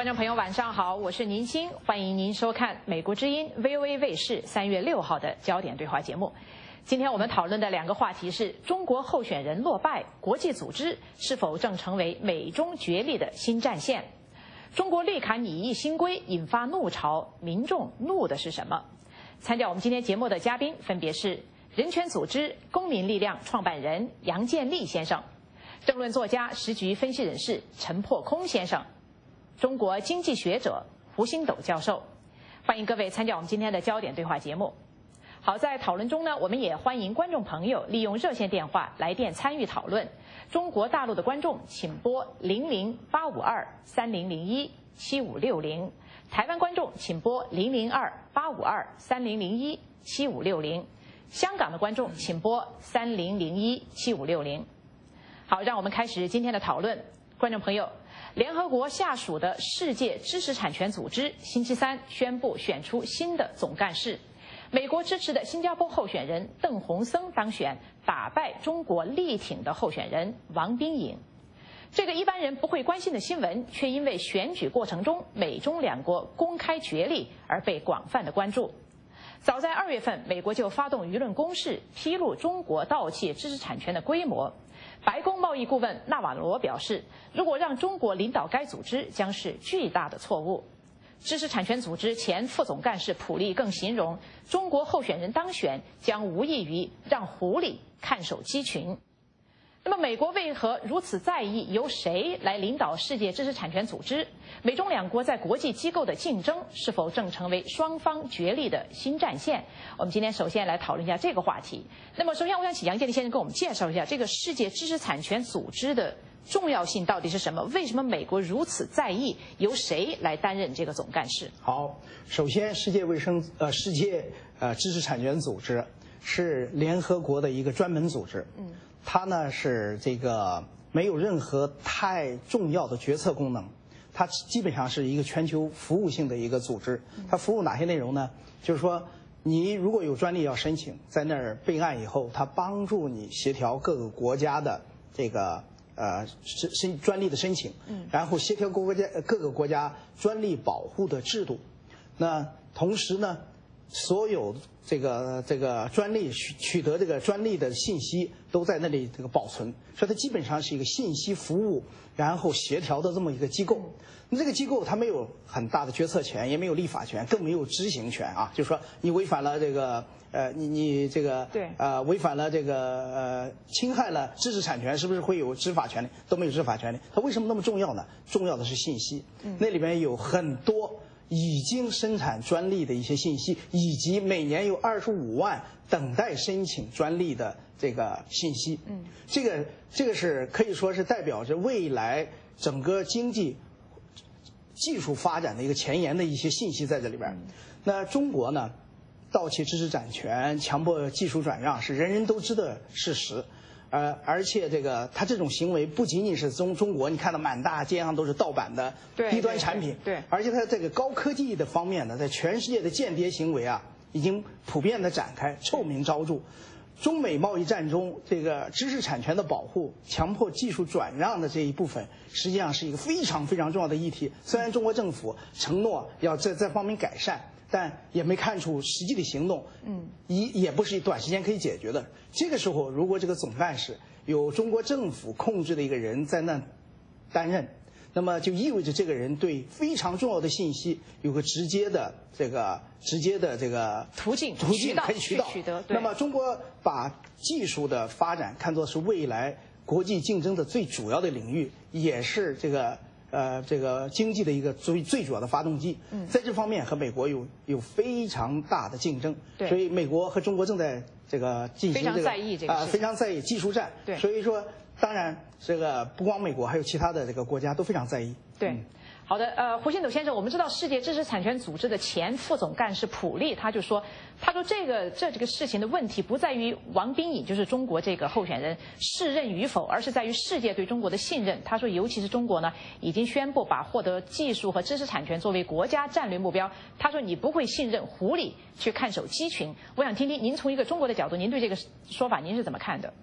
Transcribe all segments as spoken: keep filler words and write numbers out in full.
众朋友，晚上好，我是宁欣，欢迎您收看美国之音 V O A 卫视三月六号的焦点对话节目。今天我们讨论的两个话题是：中国候选人落败，国际组织是否正成为美中角力的新战线？中国绿卡拟议新规引发怒潮，民众怒的是什么？参加我们今天节目的嘉宾分别是人权组织公民力量创办人杨建立先生，政论作家、时局分析人士陈破空先生，中国经济学者胡星斗教授。欢迎各位参加我们今天的焦点对话节目。好，在讨论中呢，我们也欢迎观众朋友利用热线电话来电参与讨论。中国大陆的观众请拨零零八五二三零零一七五六零，台湾观众请拨零零二八五二三零零一七五六零，香港的观众请拨三零零一七五六零。好，让我们开始今天的讨论。观众朋友，联合国下属的世界知识产权组织星期三宣布选出新的总干事。美国支持的新加坡候选人邓洪森当选，打败中国力挺的候选人王冰颖。这个一般人不会关心的新闻，却因为选举过程中美中两国公开角力而被广泛的关注。早在二月份，美国就发动舆论攻势，披露中国盗窃知识产权的规模。白宫贸易顾问纳瓦罗表示，如果让中国领导该组织，将是巨大的错误。知识产权组织前副总干事普利更形容，中国候选人当选将无异于让狐狸看守鸡群。那么，美国为何如此在意由谁来领导世界知识产权组织？美中两国在国际机构的竞争是否正成为双方角力的新战线？我们今天首先来讨论一下这个话题。那么，首先我想请杨建立先生给我们介绍一下这个世界知识产权组织的重要性到底是什么？为什么美国如此在意由谁来担任这个总干事？ 好，首先，世界卫生呃世界呃知识产权组织是联合国的一个专门组织，嗯，它呢是这个没有任何太重要的决策功能，它基本上是一个全球服务性的一个组织。它服务哪些内容呢？就是说，你如果有专利要申请，在那儿备案以后，它帮助你协调各个国家的这个。呃，申申专利的申请，嗯，然后协调各个国家各个国家专利保护的制度。那同时呢，所有这个这个专利取取得这个专利的信息都在那里这个保存，所以它基本上是一个信息服务然后协调的这么一个机构。那这个机构它没有很大的决策权，也没有立法权，更没有执行权啊。就是说，你违反了这个。呃，你你这个对呃违反了这个呃侵害了知识产权，是不是会有执法权利？都没有执法权利。它为什么那么重要呢？重要的是信息，嗯、那里面有很多已经生产专利的一些信息，以及每年有二十五万等待申请专利的这个信息。嗯，这个这个是可以说是代表着未来整个经济技术发展的一个前沿的一些信息在这里边。嗯、那中国呢？盗窃知识产权、强迫技术转让是人人都知的事实，呃，而且这个他这种行为不仅仅是中中国，你看到满大街上都是盗版的低端产品， 对，对对而且它这个高科技的方面呢，在全世界的间谍行为啊，已经普遍的展开，臭名昭著。中美贸易战中，这个知识产权的保护、强迫技术转让的这一部分，实际上是一个非常非常重要的议题。虽然中国政府承诺要在这方面改善。但也没看出实际的行动，嗯，也也不是短时间可以解决的。这个时候，如果这个总干事有中国政府控制的一个人在那担任，那么就意味着这个人对非常重要的信息有个直接的这个直接的这个途径途径可以渠道取得。 那么中国把技术的发展看作是未来国际竞争的最主要的领域，也是这个。呃，这个经济的一个最最主要的发动机，嗯，在这方面和美国有有非常大的竞争， 对， 所以美国和中国正在这个进行这个非常在意这个啊、呃，非常在意技术战， 对， 所以说，当然这个不光美国，还有其他的这个国家都非常在意， 对。 嗯好的，呃，胡星斗先生，我们知道世界知识产权组织的前副总干事普利，他就说，他说这个这这个事情的问题不在于王冰颖，就是中国这个候选人适任与否，而是在于世界对中国的信任。他说，尤其是中国呢，已经宣布把获得技术和知识产权作为国家战略目标。他说，你不会信任狐狸去看守鸡群。我想听听您从一个中国的角度，您对这个说法您是怎么看的？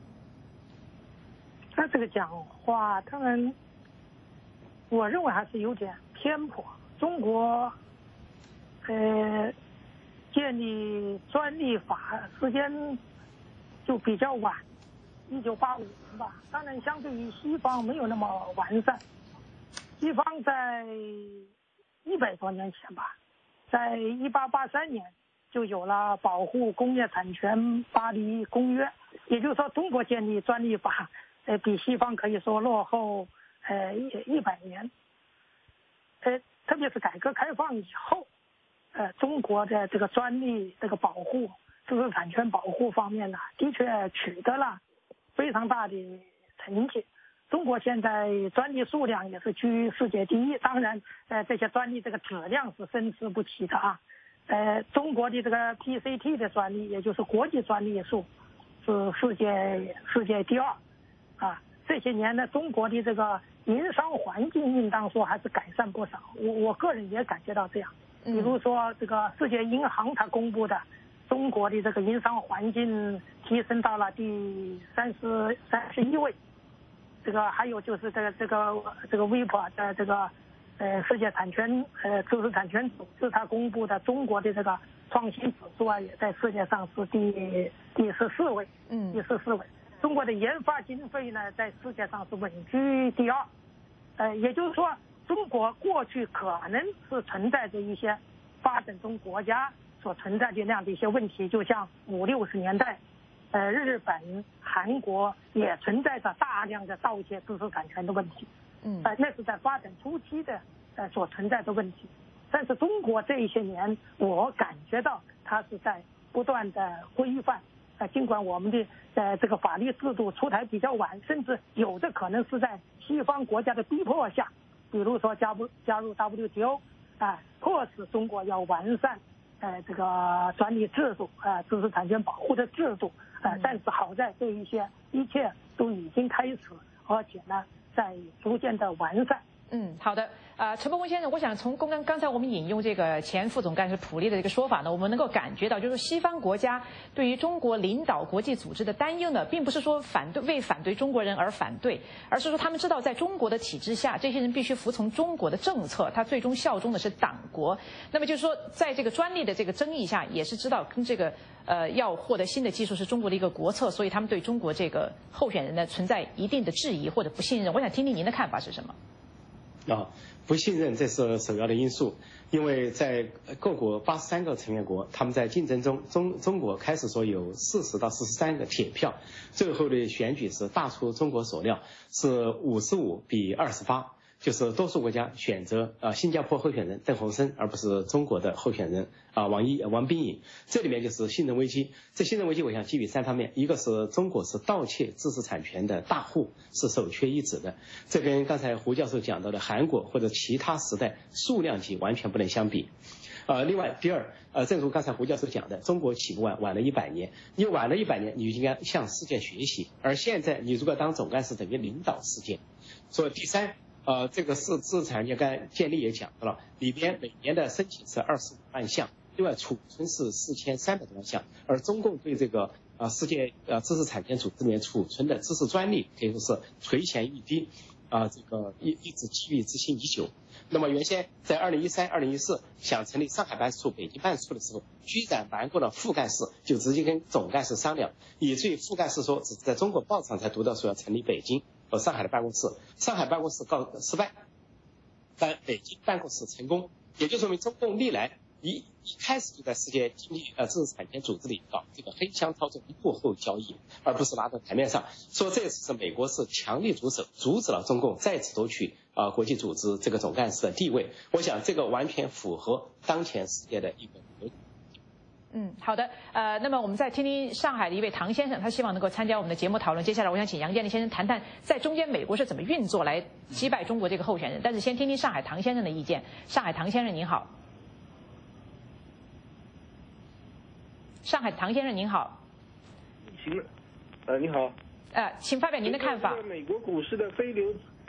他这个讲话，他们。我认为还是有点偏颇。中国，呃，建立专利法时间就比较晚，一九八五年吧。当然，相对于西方没有那么完善。西方在一百多年前吧，在一八八三年就有了保护工业产权巴黎公约，也就是说，中国建立专利法，呃，比西方可以说落后呃一一百年。呃，特别是改革开放以后，呃，中国的这个专利这个保护、知识产权保护方面呢，的确取得了非常大的成绩。中国现在专利数量也是居世界第一，当然，呃，这些专利这个质量是参差不齐的啊。呃，中国的这个 P C T 的专利，也就是国际专利数，是世界世界第二，啊，这些年呢，中国的这个营商环境应当说还是改善不少。我我个人也感觉到这样。比如说，这个世界银行它公布的中国的这个营商环境提升到了第三十三十一位。这个还有就是这个这个这个 W I P O 的这个呃世界产权呃知识产权组织它公布的中国的这个创新指数啊，也在世界上是第第十四位，嗯，第十四位。中国的研发经费呢，在世界上是稳居第二。呃，也就是说，中国过去可能是存在着一些发展中国家所存在的那样的一些问题，就像五六十年代。呃，日本、韩国也存在着大量的盗窃知识产权的问题，嗯，呃，那是在发展初期的呃所存在的问题。但是中国这一些年，我感觉到它是在不断的规范，呃，尽管我们的呃这个法律制度出台比较晚，甚至有的可能是在西方国家的逼迫下，比如说加入加入 W T O， 啊、呃，迫使中国要完善呃这个专利制度，呃，知识产权保护的制度。呃，但是好在这一些一切都已经开始，而且呢，在逐渐的完善。 嗯，好的。呃，陈伯公先生，我想从刚刚刚才我们引用这个前副总干事普利的这个说法呢，我们能够感觉到，就是西方国家对于中国领导国际组织的担忧呢，并不是说反对为反对中国人而反对，而是说他们知道在中国的体制下，这些人必须服从中国的政策，他最终效忠的是党国。那么就是说，在这个专利的这个争议下，也是知道跟这个呃要获得新的技术是中国的一个国策，所以他们对中国这个候选人呢存在一定的质疑或者不信任。我想听听您的看法是什么？ 啊，不信任这是首要的因素，因为在各国八十三个成员国，他们在竞争中，中中国开始说有四十到四十三个铁票，最后的选举是大出中国所料，是五十五比二十八。就是多数国家选择呃新加坡候选人邓洪生，而不是中国的候选人啊、呃、王一王冰颖。这里面就是信任危机。这信任危机我想基于三方面，一个是中国是盗窃知识产权的大户，是首屈一指的，这跟刚才胡教授讲到的韩国或者其他时代数量级完全不能相比。呃，另外第二，呃，正如刚才胡教授讲的，中国起步晚晚了一百年，你晚了一百年，你就应该向世界学习，而现在你如果当总干事，等于领导世界。所以第三。呃，这个是知识产权，刚才建立也讲到了，里边每年的申请是二十五万项，另外储存是四千三百多万项，而中共对这个呃世界呃知识产权组织里面储存的知识专利可以说是垂涎欲滴，啊、呃，这个一一直积郁之心已久。那么原先在二零一三、二零一四想成立上海办事处、北京办事处的时候，居然瞒过了副干事，就直接跟总干事商量，以至于副干事说只是在中国报上才读到说要成立北京和上海的办公室，上海办公室告失败，但北京办公室成功，也就说明中共历来一一开始就在世界经济呃知识产权组织里搞这个黑箱操作、幕后交易，而不是拿到台面上。说这次是美国是强力主手，阻止了中共再次夺取啊、呃、国际组织这个总干事的地位。我想这个完全符合当前世界的一个格局。 嗯，好的，呃，那么我们再听听上海的一位唐先生，他希望能够参加我们的节目讨论。接下来，我想请杨建立先生谈谈在中间美国是怎么运作来击败中国这个候选人。但是先听听上海唐先生的意见。上海唐先生您好。上海唐先生您好。 行了，呃，你好。 呃，请发表您的看法。 美国股市的非流，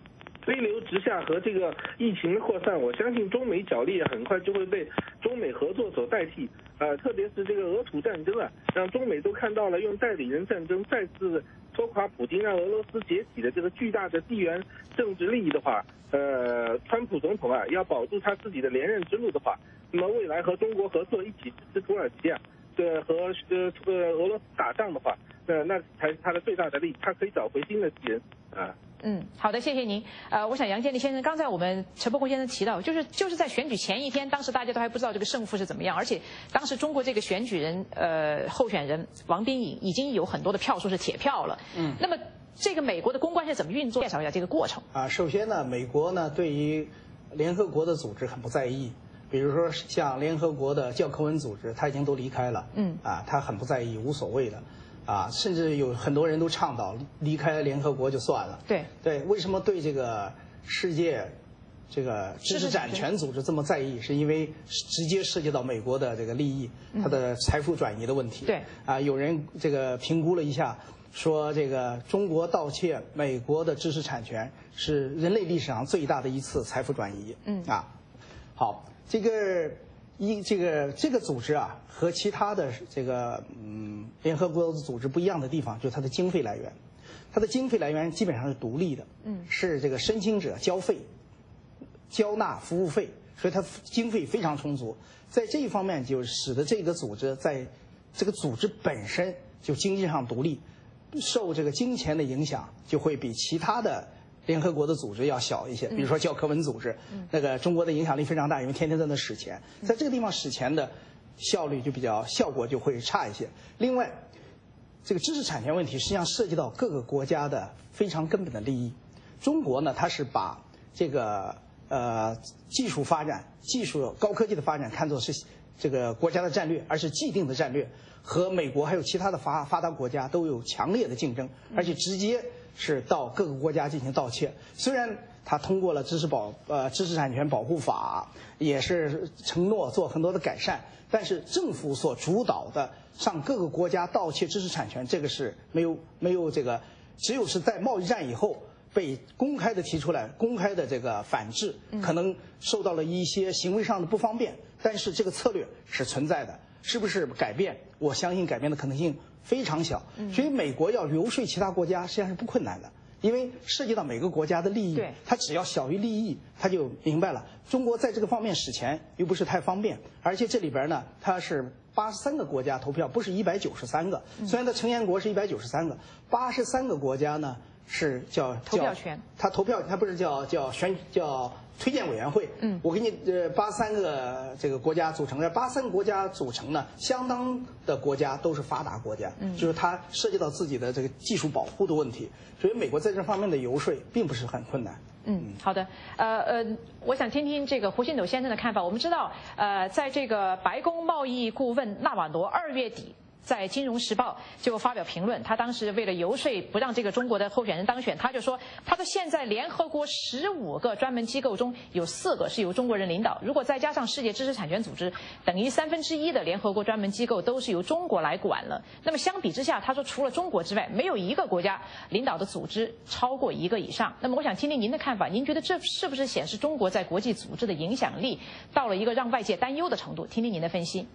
飞流直下和这个疫情的扩散，我相信中美角力很快就会被中美合作所代替。呃，特别是这个俄土战争啊，让中美都看到了用代理人战争再次拖垮普京，让俄罗斯解体的这个巨大的地缘政治利益的话，呃，川普总统啊要保住他自己的连任之路的话，那么未来和中国合作一起支持土耳其啊，这和呃呃俄罗斯打仗的话，那那才是他的最大的利益，他可以找回新的敌人啊。 嗯，好的，谢谢您。呃，我想杨建立先生，刚才我们陈伯公先生提到，就是就是在选举前一天，当时大家都还不知道这个胜负是怎么样，而且当时中国这个选举人呃候选人王冰颖已经有很多的票数是铁票了。嗯，那么这个美国的公关是怎么运作？介绍一下这个过程。 啊，首先呢，美国呢对于联合国的组织很不在意，比如说像联合国的教科文组织，他已经都离开了。嗯，啊，他很不在意，无所谓的。啊，甚至有很多人都倡导离开联合国就算了。 对对，为什么对这个世界这个知识产权组织这么在意？是因为直接涉及到美国的这个利益，它的财富转移的问题。 对啊，有人这个评估了一下，说这个中国盗窃美国的知识产权是人类历史上最大的一次财富转移。嗯啊，好，这个。一这个这个组织啊，和其他的这个嗯联合国的组织不一样的地方，就是它的经费来源。它的经费来源基本上是独立的，嗯，是这个申请者交费、交纳服务费，所以它经费非常充足。在这一方面，就使得这个组织在这个组织本身就经济上独立，受这个金钱的影响就会比其他的联合国的组织要小一些，比如说教科文组织，嗯、那个中国的影响力非常大，因为天天在那使钱，在这个地方使钱的效率就比较效果就会差一些。另外，这个知识产权问题实际上涉及到各个国家的非常根本的利益。中国呢，它是把这个呃技术发展、技术高科技的发展看作是这个国家的战略，而是既定的战略，和美国还有其他的发发达国家都有强烈的竞争，而且直接是到各个国家进行盗窃。虽然他通过了知识保呃知识产权保护法，也是承诺做很多的改善，但是政府所主导的上各个国家盗窃知识产权，这个是没有没有这个，只有是在贸易战以后被公开的提出来，公开的这个反制，可能受到了一些行为上的不方便，但是这个策略是存在的。是不是改变？我相信改变的可能性非常小。所以美国要游说其他国家实际上是不困难的，因为涉及到每个国家的利益，它只要小于利益，它就明白了。中国在这个方面使钱又不是太方便，而且这里边呢，它是八十三个国家投票，不是一百九十三个。虽然它成员国是一百九十三个，八十三个国家呢是叫投票权， 它投票，它不是叫叫选叫。推荐委员会，嗯，我给你呃八三个这个国家组成的，八三个国家组成呢，相当的国家都是发达国家，嗯，就是它涉及到自己的这个技术保护的问题，所以美国在这方面的游说并不是很困难。 嗯，好的，呃呃，我想听听这个胡新斗先生的看法。我们知道，呃，在这个白宫贸易顾问纳瓦罗二月底在《金融时报》就发表评论，他当时为了游说不让这个中国的候选人当选，他就说，他说现在联合国十五个专门机构中有四个是由中国人领导，如果再加上世界知识产权组织，等于三分之一的联合国专门机构都是由中国来管了。那么相比之下，他说除了中国之外，没有一个国家领导的组织超过一个以上。那么我想听听您的看法，您觉得这是不是显示中国在国际组织的影响力到了一个让外界担忧的程度？听听您的分析。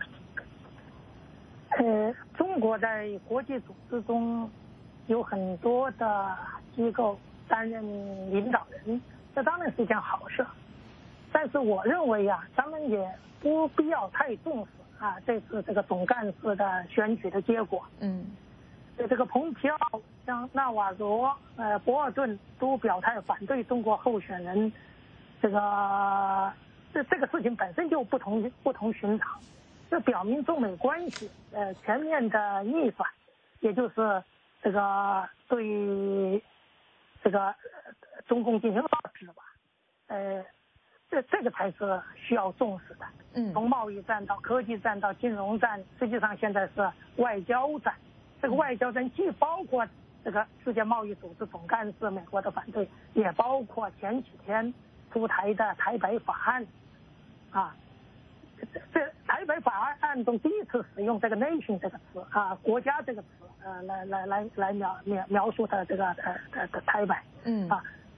呃，中国在国际组织中有很多的机构担任领导人，这当然是一件好事。但是我认为啊，咱们也不必要太重视啊这次这个总干事的选举的结果。嗯，这个蓬皮奥、像纳瓦罗、呃博尔顿都表态反对中国候选人，这个这这个事情本身就不同不同寻常。这表明中美关系呃全面的逆转，也就是这个对这个中共进行遏制吧，呃，这这个才是需要重视的。嗯，从贸易战到科技战到金融战，实际上现在是外交战。这个外交战既包括这个世界贸易组织总干事美国的反对，也包括前几天出台的台北法案，啊。这台北法案中第一次使用这个 nation 这个词啊，国家这个词，呃，来来来来描描描述的这个呃呃的台北，嗯啊，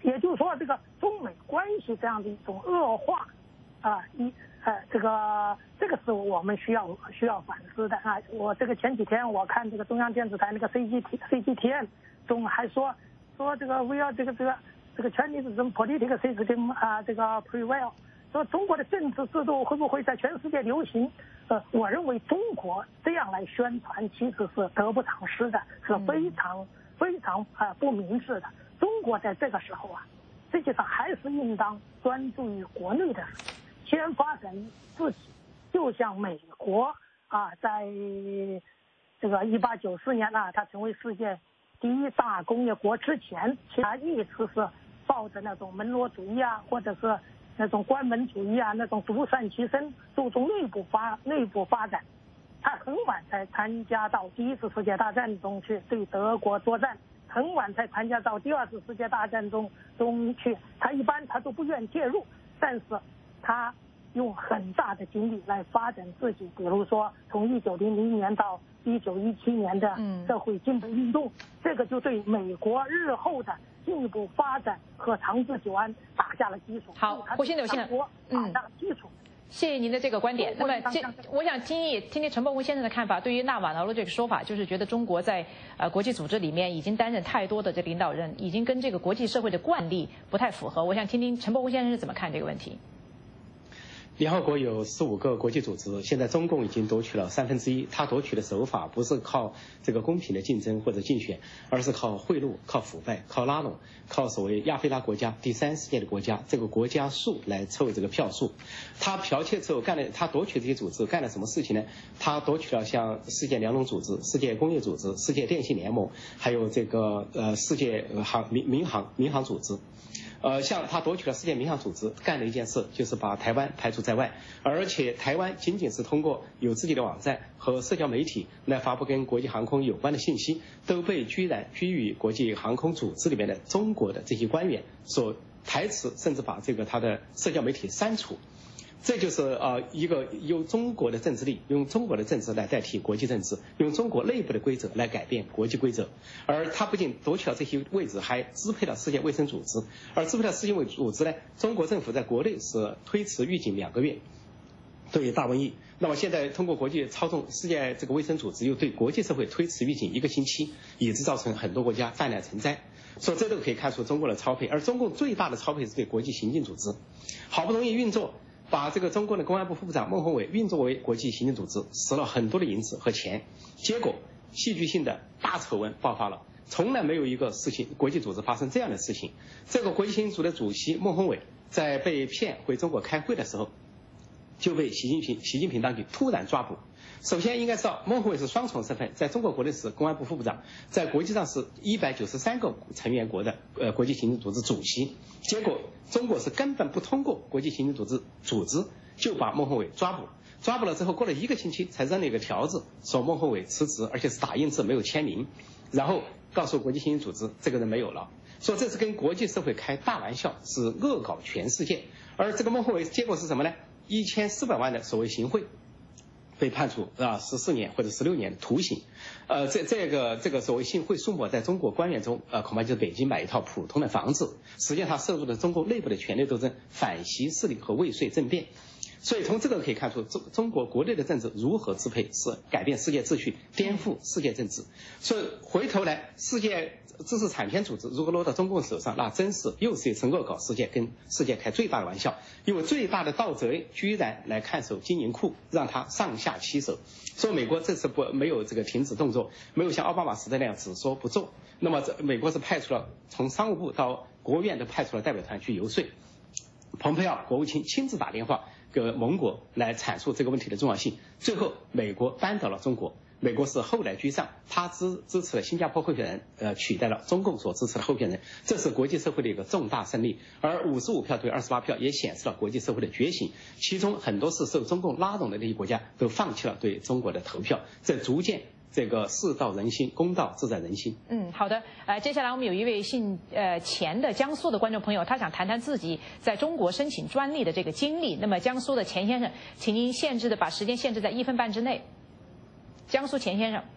也就是说，这个中美关系这样的一种恶化，啊，一呃，这个这个是我们需要需要反思的啊。我这个前几天我看这个中央电视台那个 C G T C G T N 中还说说这个 we are 这个这个这个 Chinese political system 啊，这个 prevail。说中国的政治制度会不会在全世界流行？呃，我认为中国这样来宣传其实是得不偿失的，是非常非常呃不明智的。中国在这个时候啊，实际上还是应当专注于国内的，先发展自己。就像美国啊，在这个一八九四年啊，它成为世界第一大工业国之前，其他一直是抱着那种门罗主义啊，或者是那种关门主义啊，那种独善其身，注重内部发内部发展。他很晚才参加到第一次世界大战中去对德国作战，很晚才参加到第二次世界大战中中去。他一般他都不愿介入，但是他用很大的精力来发展自己。比如说，从一九零零年到一九一七年的社会进步运动，嗯、这个就对美国日后的进一步发展和长治久安打下了基础。 好，胡新柳先生， 打下了基础。 嗯，谢谢您的这个观点。那么，这我想听一听听陈伯宏先生的看法。对于纳瓦罗的这个说法，就是觉得中国在呃国际组织里面已经担任太多的这领导人，已经跟这个国际社会的惯例不太符合。我想听听陈伯宏先生是怎么看这个问题。 联合国有十五个国际组织，现在中共已经夺取了三分之一。他夺取的手法不是靠这个公平的竞争或者竞选，而是靠贿赂、靠腐败、靠拉拢、靠所谓亚非拉国家、第三世界的国家这个国家数来凑这个票数。他剽窃之后干了，他夺取这些组织干了什么事情呢？他夺取了像世界粮农组织、世界工业组织、世界电信联盟，还有这个呃世界航民民航民航组织。呃，像他夺取了世界民航组织，干了一件事，就是把台湾排除在外，而且台湾仅仅是通过有自己的网站和社交媒体来发布跟国际航空有关的信息，都被居然居于国际航空组织里面的中国的这些官员所台词，甚至把这个他的社交媒体删除。这就是呃一个用中国的政治力，用中国的政治来代替国际政治，用中国内部的规则来改变国际规则。而他不仅夺取了这些位置，还支配了世界卫生组织。而支配了世界卫生组织呢，中国政府在国内是推迟预警两个月，对于大瘟疫。那么现在通过国际操纵世界这个卫生组织，又对国际社会推迟预警一个星期，以致造成很多国家泛滥成灾。所以这都可以看出中国的超配。而中共最大的超配是对国际刑警组织，好不容易运作。把这个中国的公安部副部长孟宏伟运作为国际刑警组织，使了很多的银子和钱，结果戏剧性的大丑闻爆发了。从来没有一个事情，国际组织发生这样的事情。这个国际刑警组的主席孟宏伟在被骗回中国开会的时候，就被习近平习近平当局突然抓捕。首先应该知道，孟宏伟是双重身份，在中国国内是公安部副部长，在国际上是一百九十三个成员国的呃国际刑警组织主席。结果中国是根本不通过国际刑警组织组织就把孟宏伟抓捕，抓捕了之后过了一个星期才扔了一个条子，说孟宏伟辞职，而且是打印字没有签名，然后告诉国际刑警组织这个人没有了，说这是跟国际社会开大玩笑，是恶搞全世界。而这个孟宏伟结果是什么呢？一千四百万的所谓行贿，被判处啊十四年或者十六年的徒刑。呃，这这个这个所谓行贿数目，在中国官员中，呃，恐怕就是北京买一套普通的房子。实际上，他涉入的中国内部的权力斗争、反习势力和未遂政变。所以从这个可以看出，中中国国内的政治如何支配，是改变世界秩序、颠覆世界政治。所以回头来，世界知识产权组织如果落到中共手上，那真是又是一次恶搞世界，跟世界开最大的玩笑。因为最大的盗贼居然来看守金银库，让他上下其手。说美国这次不没有这个停止动作，没有像奥巴马时代那样只说不做。那么这美国是派出了从商务部到国务院都派出了代表团去游说。蓬佩奥国务卿亲自打电话给盟国来阐述这个问题的重要性。最后美国扳倒了中国，美国是后来居上，他支支持了新加坡候选人，呃，取代了中共所支持的候选人，这是国际社会的一个重大胜利。而五十五票对二十八票也显示了国际社会的觉醒，其中很多是受中共拉拢的那些国家都放弃了对中国的投票，这逐渐这个事到人心，公道自在人心。 嗯，好的。呃，接下来我们有一位姓呃钱的江苏的观众朋友，他想谈谈自己在中国申请专利的这个经历。那么江苏的钱先生，请您限制的把时间限制在一分半之内。江苏钱先生。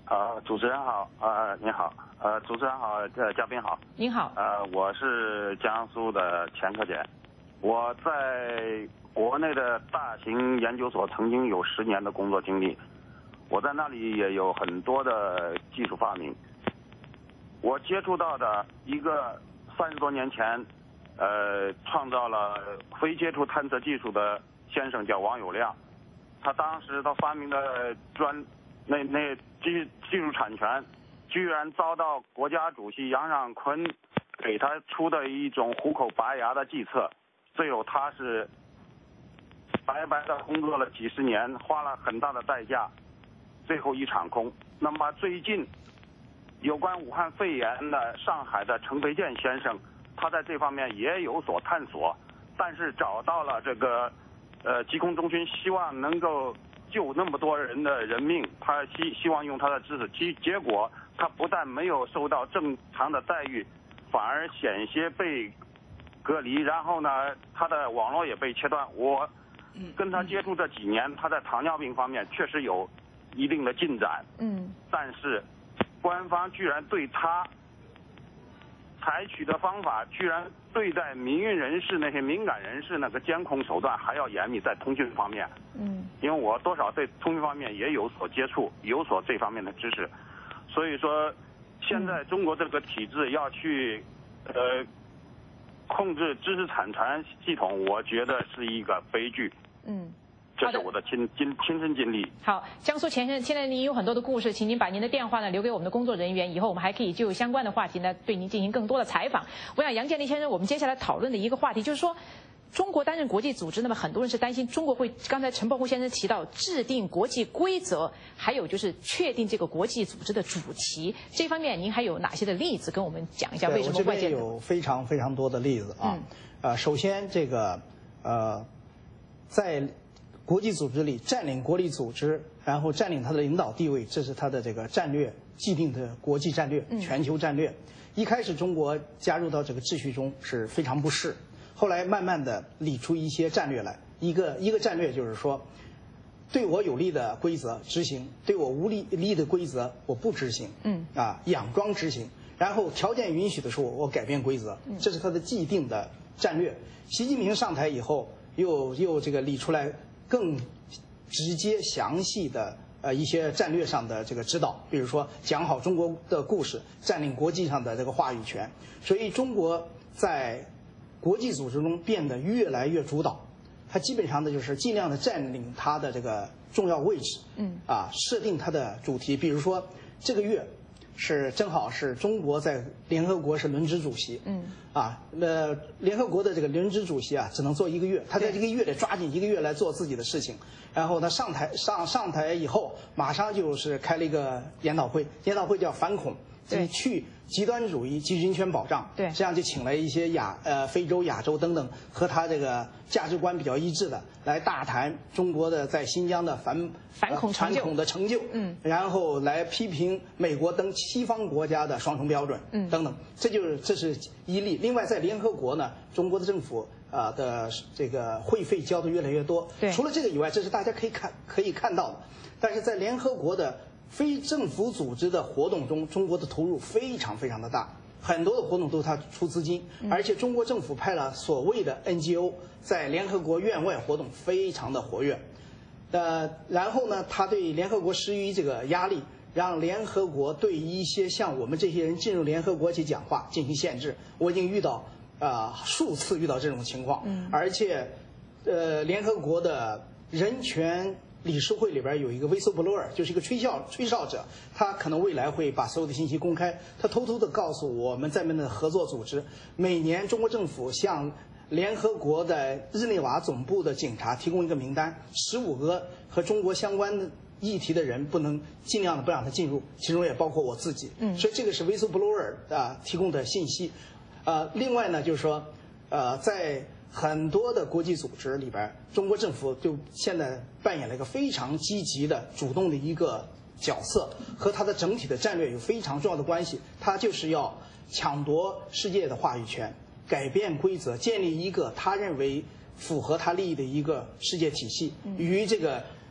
呃，主持人好，呃，你好，呃，主持人好，呃，嘉宾好， 您好， 呃，我是江苏的钱克俭，我在国内的大型研究所曾经有十年的工作经历，我在那里也有很多的技术发明。我接触到的一个三十多年前，呃，创造了非接触探测技术的先生叫王友亮，他当时他发明的专那那技技术产权，居然遭到国家主席杨尚昆给他出的一种虎口拔牙的计策，最后他是白白的工作了几十年，花了很大的代价，最后一场空。那么最近有关武汉肺炎的上海的陈培建先生，他在这方面也有所探索，但是找到了这个呃疾控中心，希望能够救那么多人的人命，他希希望用他的知识，其结果他不但没有受到正常的待遇，反而险些被隔离，然后呢，他的网络也被切断。我跟他接触这几年，他在糖尿病方面确实有一定的进展， 嗯， 但是官方居然对他采取的方法，居然对待民运人士那些敏感人士那个监控手段还要严密，在通讯方面， 嗯， 因为我多少对通讯方面也有所接触，有所这方面的知识，所以说，现在中国这个体制要去，呃，控制知识产权系统，我觉得是一个悲剧。 嗯。 这是我的亲亲亲身经历。 好，江苏钱先生，现在您有很多的故事，请您把您的电话呢留给我们的工作人员，以后我们还可以就相关的话题呢对您进行更多的采访。我想杨建立先生，我们接下来讨论的一个话题就是说，中国担任国际组织，那么很多人是担心中国会，刚才陈伯虎先生提到制定国际规则，还有就是确定这个国际组织的主题，这方面您还有哪些的例子跟我们讲一下？为什么外界我这边有非常非常多的例子啊？ 嗯、 呃，首先这个呃，在国际组织里占领国际组织，然后占领它的领导地位，这是它的这个战略既定的国际战略、全球战略。一开始中国加入到这个秩序中是非常不适，后来慢慢的理出一些战略来。一个一个战略就是说，对我有利的规则执行，对我无利利的规则我不执行。嗯，啊，佯装执行，然后条件允许的时候我改变规则，这是它的既定的战略。习近平上台以后，又又这个理出来更直接详细的呃一些战略上的这个指导，比如说讲好中国的故事，占领国际上的这个话语权。所以中国在国际组织中变得越来越主导，它基本上的就是尽量的占领它的这个重要位置，嗯，啊，设定它的主题。比如说这个月是正好是中国在联合国是轮值主席，嗯，啊，那联合国的这个轮值主席啊，只能做一个月，他在这个月得抓紧一个月来做自己的事情。然后他上台上上台以后，马上就是开了一个研讨会，研讨会叫反恐，对，去极端主义及人权保障，对，这样就请了一些亚呃非洲、亚洲等等和他这个价值观比较一致的来大谈中国的在新疆的反反恐反恐的成就，嗯，然后来批评美国等西方国家的双重标准，嗯，等等，这就是这是一例。另外，在联合国呢，中国的政府啊、呃、的这个会费交的越来越多，对，除了这个以外，这是大家可以看可以看到的。但是在联合国的非政府组织的活动中，中国的投入非常非常的大，很多的活动都是他出资金，而且中国政府派了所谓的 N G O 在联合国院外活动非常的活跃，呃，然后呢，他对联合国施予这个压力，让联合国对一些像我们这些人进入联合国去讲话进行限制。我已经遇到啊、呃、数次遇到这种情况，嗯，而且呃，联合国的人权理事会里边有一个 whistleblower， 就是一个吹哨吹哨者，他可能未来会把所有的信息公开。他偷偷的告诉我们在内的合作组织，每年中国政府向联合国的日内瓦总部的警察提供一个名单，十五个和中国相关的议题的人不能尽量的不让他进入，其中也包括我自己。嗯，所以这个是 whistleblower 啊提供的信息。呃，另外呢，就是说，呃，在很多的国际组织里边，中国政府就现在扮演了一个非常积极的、主动的一个角色，和它的整体的战略有非常重要的关系。它就是要抢夺世界的话语权，改变规则，建立一个他认为符合他利益的一个世界体系，与这个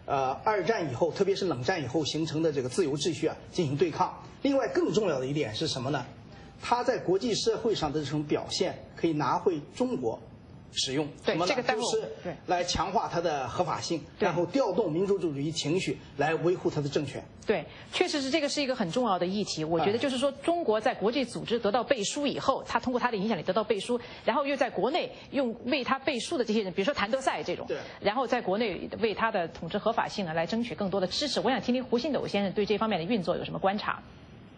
呃二战以后，特别是冷战以后形成的这个自由秩序啊进行对抗。另外更重要的一点是什么呢？他在国际社会上的这种表现可以拿回中国使用， 对，这个就是来强化它的合法性，然后调动民族主义情绪来维护它的政权。 对，确实是这个是一个很重要的议题。我觉得就是说，中国在国际组织得到背书以后，他通过他的影响力得到背书，然后又在国内用为他背书的这些人，比如说谭德赛这种，然后在国内为他的统治合法性呢来争取更多的支持。我想听听胡信斗先生对这方面的运作有什么观察？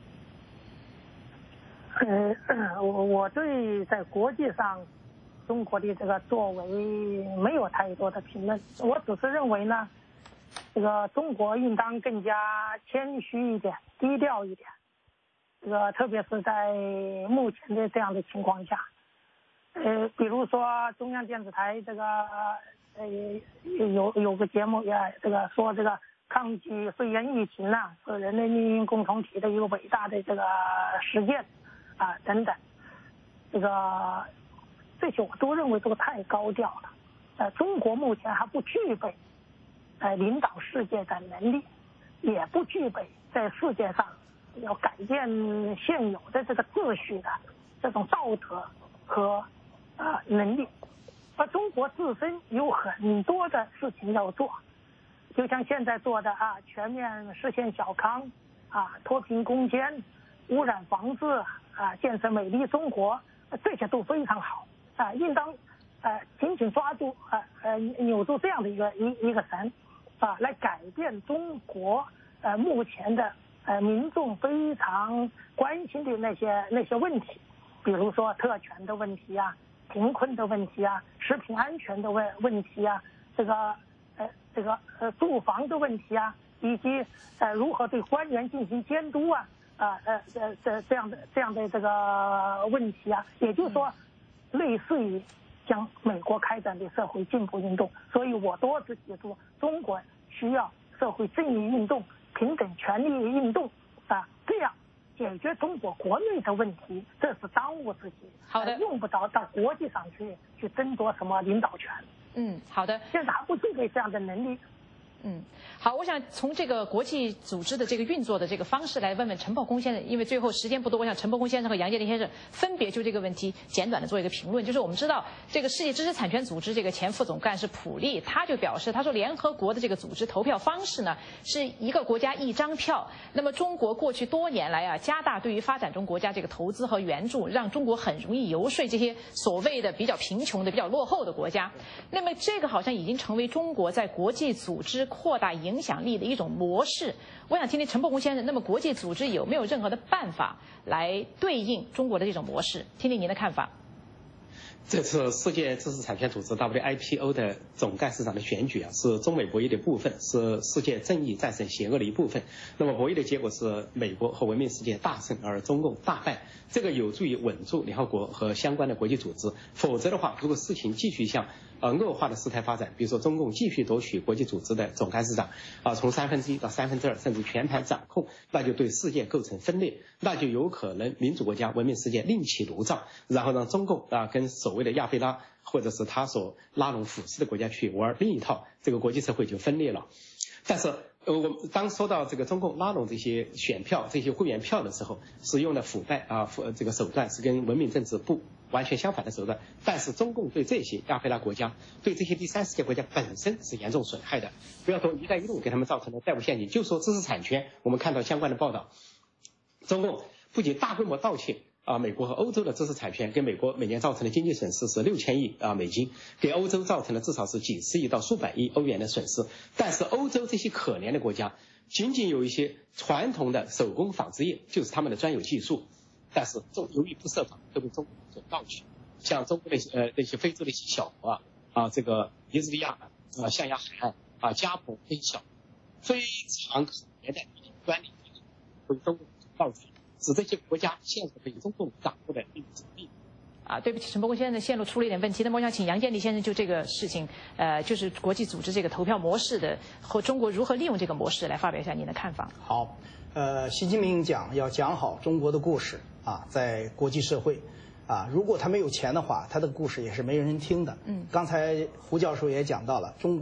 呃，我我对在国际上中国的这个作为没有太多的评论，我只是认为呢，这个中国应当更加谦虚一点，低调一点。这个特别是在目前的这样的情况下，呃，比如说中央电视台这个呃有有个节目也这个说这个抗击肺炎疫情呢、啊、是人类命运共同体的一个伟大的这个实践。啊，等等，这个这些我都认为这个太高调了。呃，中国目前还不具备呃领导世界的能力，也不具备在世界上要改变现有的这个秩序的这种道德和呃能力。而中国自身有很多的事情要做，就像现在做的啊，全面实现小康啊，脱贫攻坚，污染防治。啊，建设美丽中国，这些都非常好啊，应当呃紧紧抓住呃呃扭住这样的一个一一个绳啊，来改变中国呃目前的呃民众非常关心的那些那些问题，比如说特权的问题啊，贫困的问题啊，食品安全的问问题啊，这个呃这个呃住房的问题啊，以及呃如何对官员进行监督啊。啊呃呃这这样的这样的这个问题啊，也就是说，类似于将美国开展的社会进步运动，所以我多次提出，中国需要社会正义运动、平等权利运动啊，这样解决中国国内的问题，这是当务之急。 好的， 用不着到国际上去去争夺什么领导权。 嗯，好的。 现在还不具备这样的能力。 嗯，好，我想从这个国际组织的这个运作的这个方式来问问陈伯公先生，因为最后时间不多，我想陈伯公先生和杨洁篪先生分别就这个问题简短的做一个评论。就是我们知道这个世界知识产权组织这个前副总干事普利，他就表示，他说联合国的这个组织投票方式呢是一个国家一张票。那么中国过去多年来啊，加大对于发展中国家这个投资和援助，让中国很容易游说这些所谓的比较贫穷的、比较落后的国家。那么这个好像已经成为中国在国际组织扩大影响力的一种模式。我想听听陈伯公先生，那么国际组织有没有任何的办法来对应中国的这种模式？听听您的看法。 这次世界知识产权组织 W I P O 的总干事长的选举啊，是中美博弈的部分，是世界正义战胜邪恶的一部分。那么博弈的结果是美国和文明世界大胜，而中共大败。这个有助于稳住联合国和相关的国际组织。否则的话，如果事情继续向呃恶化的事态发展，比如说中共继续夺取国际组织的总干事长啊，从三分之一到三分之二，甚至全盘掌控，那就对世界构成分裂，那就有可能民主国家、文明世界另起炉灶，然后让中共啊跟所谓的亚非拉或者是他所拉拢腐蚀的国家去玩另一套，这个国际社会就分裂了。但是呃，我们当说到这个中共拉拢这些选票、这些会员票的时候，使用的腐败啊，腐这个手段是跟文明政治不完全相反的手段。但是中共对这些亚非拉国家、对这些第三世界国家本身是严重损害的。不要说“一带一路”给他们造成的债务陷阱，就说知识产权，我们看到相关的报道，中共不仅大规模盗窃啊，美国和欧洲的知识产权，给美国每年造成的经济损失是六千亿啊美金，给欧洲造成了至少是几十亿到数百亿欧元的损失。但是欧洲这些可怜的国家，仅仅有一些传统的手工纺织业，就是他们的专有技术，但是中由于不设防，都被中国所盗取。像中国那些呃那些非洲的一些小国啊啊，这个尼日利亚啊、象牙海岸啊、加蓬这些小非常可怜的专利技术，被中国盗取。使这些国家陷入被中共掌握的历史地啊，对不起，陈伯公先生的线路出了一点问题。那么我想请杨洁篪先生就这个事情，呃，就是国际组织这个投票模式的和中国如何利用这个模式来发表一下您的看法。 好，呃，习近平讲要讲好中国的故事啊，在国际社会啊，如果他没有钱的话，他的故事也是没人听的。嗯，刚才胡教授也讲到了，中国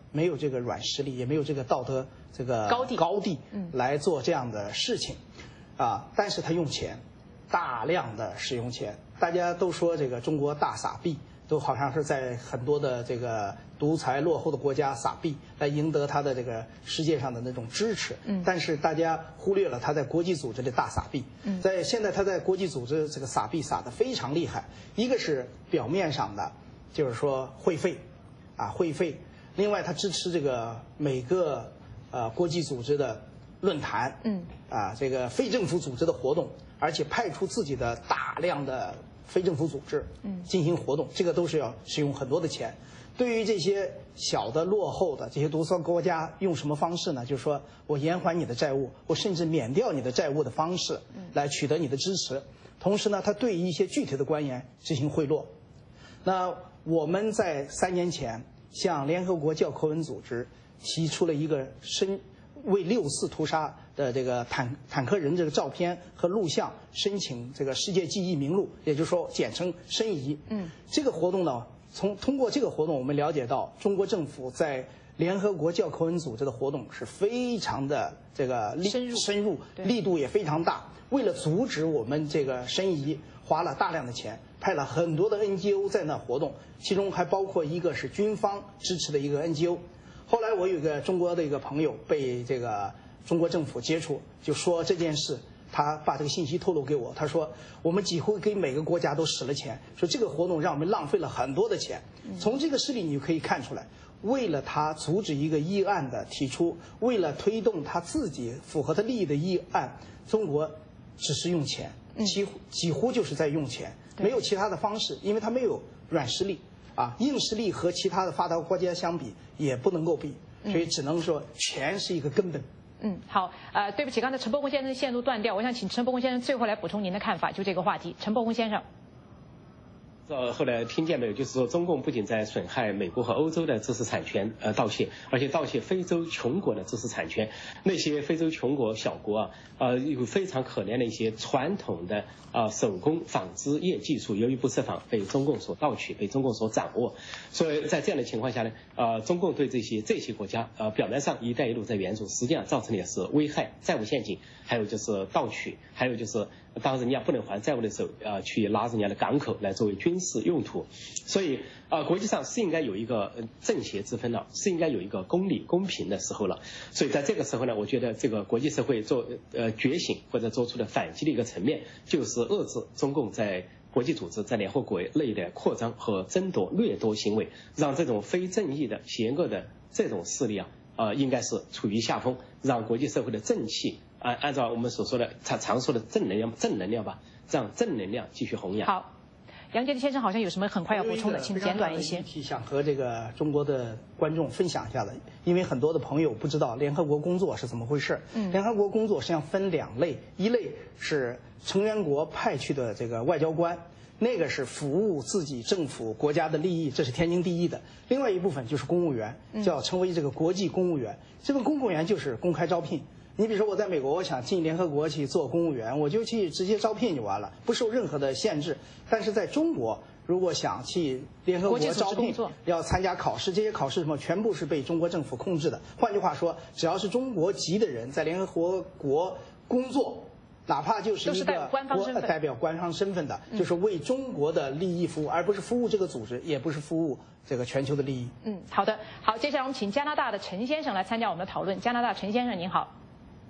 没有这个软实力，也没有这个道德这个高地高地来做这样的事情，啊，但是他用钱，大量的使用钱，大家都说这个中国大撒币，都好像是在很多的这个独裁落后的国家撒币来赢得他的这个世界上的那种支持，嗯，但是大家忽略了他在国际组织里大撒币，嗯，在现在他在国际组织这个撒币撒得非常厉害，一个是表面上的，就是说会费，啊会费，另外他支持这个每个呃国际组织的论坛，嗯，啊这个非政府组织的活动，而且派出自己的大量的非政府组织，嗯，进行活动，这个都是要使用很多的钱。对于这些小的落后的这些独裁国家，用什么方式呢？就是说我延缓你的债务，我甚至免掉你的债务的方式，来取得你的支持。同时呢，他对一些具体的官员进行贿赂。那我们在三年前向联合国教科文组织提出了一个申为六四屠杀的这个坦坦克人这个照片和录像申请这个世界记忆名录，也就是说简称申遗。嗯，这个活动呢，从通过这个活动，我们了解到中国政府在联合国教科文组织的活动是非常的这个力深入， 深入力度也非常大。为了阻止我们这个申遗，花了大量的钱，派了很多的 N G O 在那活动，其中还包括一个是军方支持的一个 N G O。后来我有一个中国的一个朋友被这个中国政府接触，就说这件事，他把这个信息透露给我。他说我们几乎给每个国家都使了钱，说这个活动让我们浪费了很多的钱。从这个事例你就可以看出来，为了他阻止一个议案的提出，为了推动他自己符合他利益的议案，中国只是用钱，几乎几乎就是在用钱，没有其他的方式，因为他没有软实力。啊，硬实力和其他的发达国家相比也不能够比，所以只能说钱是一个根本。 嗯，好，呃，对不起，刚才陈伯宏先生的线路断掉，我想请陈伯宏先生最后来补充您的看法，就这个话题。陈伯宏先生。 呃，后来听见没有？就是说，中共不仅在损害美国和欧洲的知识产权，呃，盗窃，而且盗窃非洲穷国的知识产权。那些非洲穷国小国啊，呃，有非常可怜的一些传统的啊、呃、手工纺织业技术，由于不设防被中共所盗取，被中共所掌握。所以在这样的情况下呢，呃，中共对这些这些国家，呃，表面上“一带一路”在援助，实际上造成的也是危害、债务陷阱，还有就是盗取，还有就是当人家不能还债务的时候，啊、呃，去拿人家的港口来作为军事用途。所以啊、呃，国际上是应该有一个正邪之分了，是应该有一个公理公平的时候了。所以在这个时候呢，我觉得这个国际社会做呃觉醒或者做出的反击的一个层面，就是遏制中共在国际组织在联合国内的扩张和争夺掠夺行为，让这种非正义的邪恶的这种势力啊，呃，应该是处于下风，让国际社会的正气按、呃、按照我们所说的常常说的正能量正能量吧，让正能量继续弘扬。 好，杨洁篪先生好像有什么很快要补充的，请简短一些。 想和这个中国的观众分享一下的，因为很多的朋友不知道联合国工作是怎么回事。嗯，联合国工作实际上分两类，一类是成员国派去的这个外交官，那个是服务自己政府国家的利益，这是天经地义的。另外一部分就是公务员，叫成为这个国际公务员。这份公务员就是公开招聘。你比如说我在美国，我想进联合国去做公务员，我就去直接招聘就完了，不受任何的限制。但是在中国，如果想去联合国招聘，要参加考试，这些考试什么全部是被中国政府控制的。换句话说，只要是中国籍的人在联合国工作，哪怕就是一个国代表官方身份的，就是为中国的利益服务，而不是服务这个组织，也不是服务这个全球的利益。 嗯，好的，好，接下来我们请加拿大的陈先生来参加我们的讨论。加拿大陈先生您好。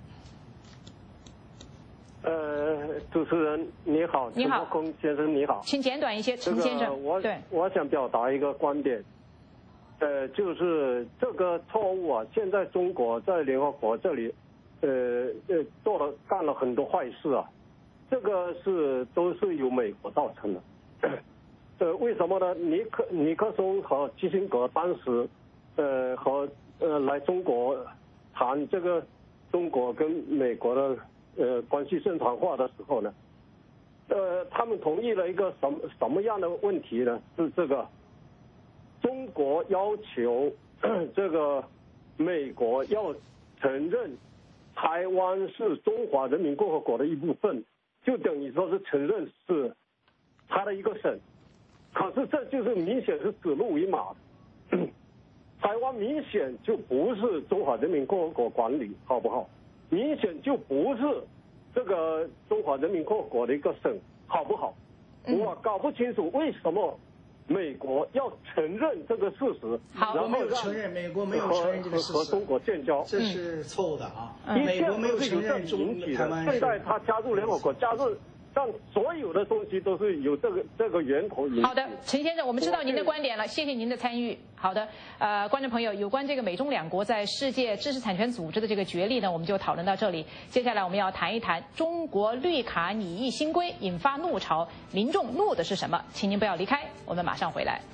呃，主持人你好， 你好， 陈伯宏先生你好， 请简短一些，陈先生。这个、 我对， 我想表达一个观点，呃，就是这个错误啊，现在中国在联合国这里，呃呃，做了干了很多坏事啊，这个是都是由美国造成的。呃，为什么呢？尼克尼克松和基辛格当时，呃和呃来中国谈这个中国跟美国的。呃，关系正常化的时候呢，呃，他们同意了一个什么什么样的问题呢？是这个，中国要求这个美国要承认台湾是中华人民共和国的一部分，就等于说是承认是他的一个省。可是这就是明显是指鹿为马。他台湾明显就不是中华人民共和国管理，好不好？明显就不是这个中华人民共和国的一个省，好不好？我搞不清楚为什么美国要承认这个事实， 好， 然后没有承认美国没有承认这个事实， 和中国建交， 这是错误的啊！ 嗯、 美国没有承认中台湾。 现在他加入联合国，加入。但所有的东西都是有这个这个源头。 好的，陈先生，我们知道您的观点了，谢谢您的参与。好的，呃，观众朋友，有关这个美中两国在世界知识产权组织的这个决议呢，我们就讨论到这里。接下来我们要谈一谈中国绿卡拟议新规引发怒潮，民众怒的是什么？请您不要离开，我们马上回来。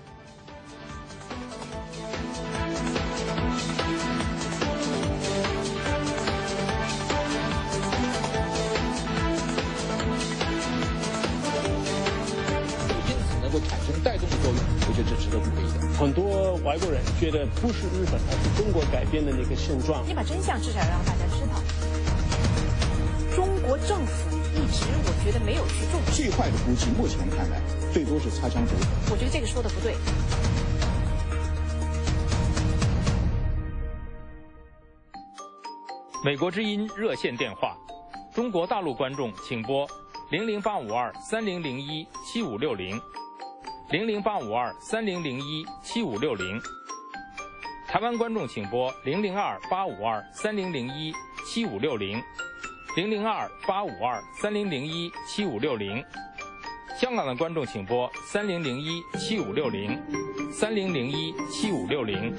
产生带动的作用，我觉得这值得鼓励的。很多外国人觉得不是日本，而是中国改变的那个现状。 你把真相至少让大家知道。中国政府一直我觉得没有去重视。 最坏的估计，目前看来最多是擦枪走火。 我觉得这个说的不对。 美国之音热线电话，中国大陆观众请拨零零八五二三零零一七五六零。零零八五二三零零一七五六零，台湾观众请拨零零二八五二三零零一七五六零，零零二八五二三零零一七五六零，香港的观众请拨三零零一七五六零，三零零一七五六零。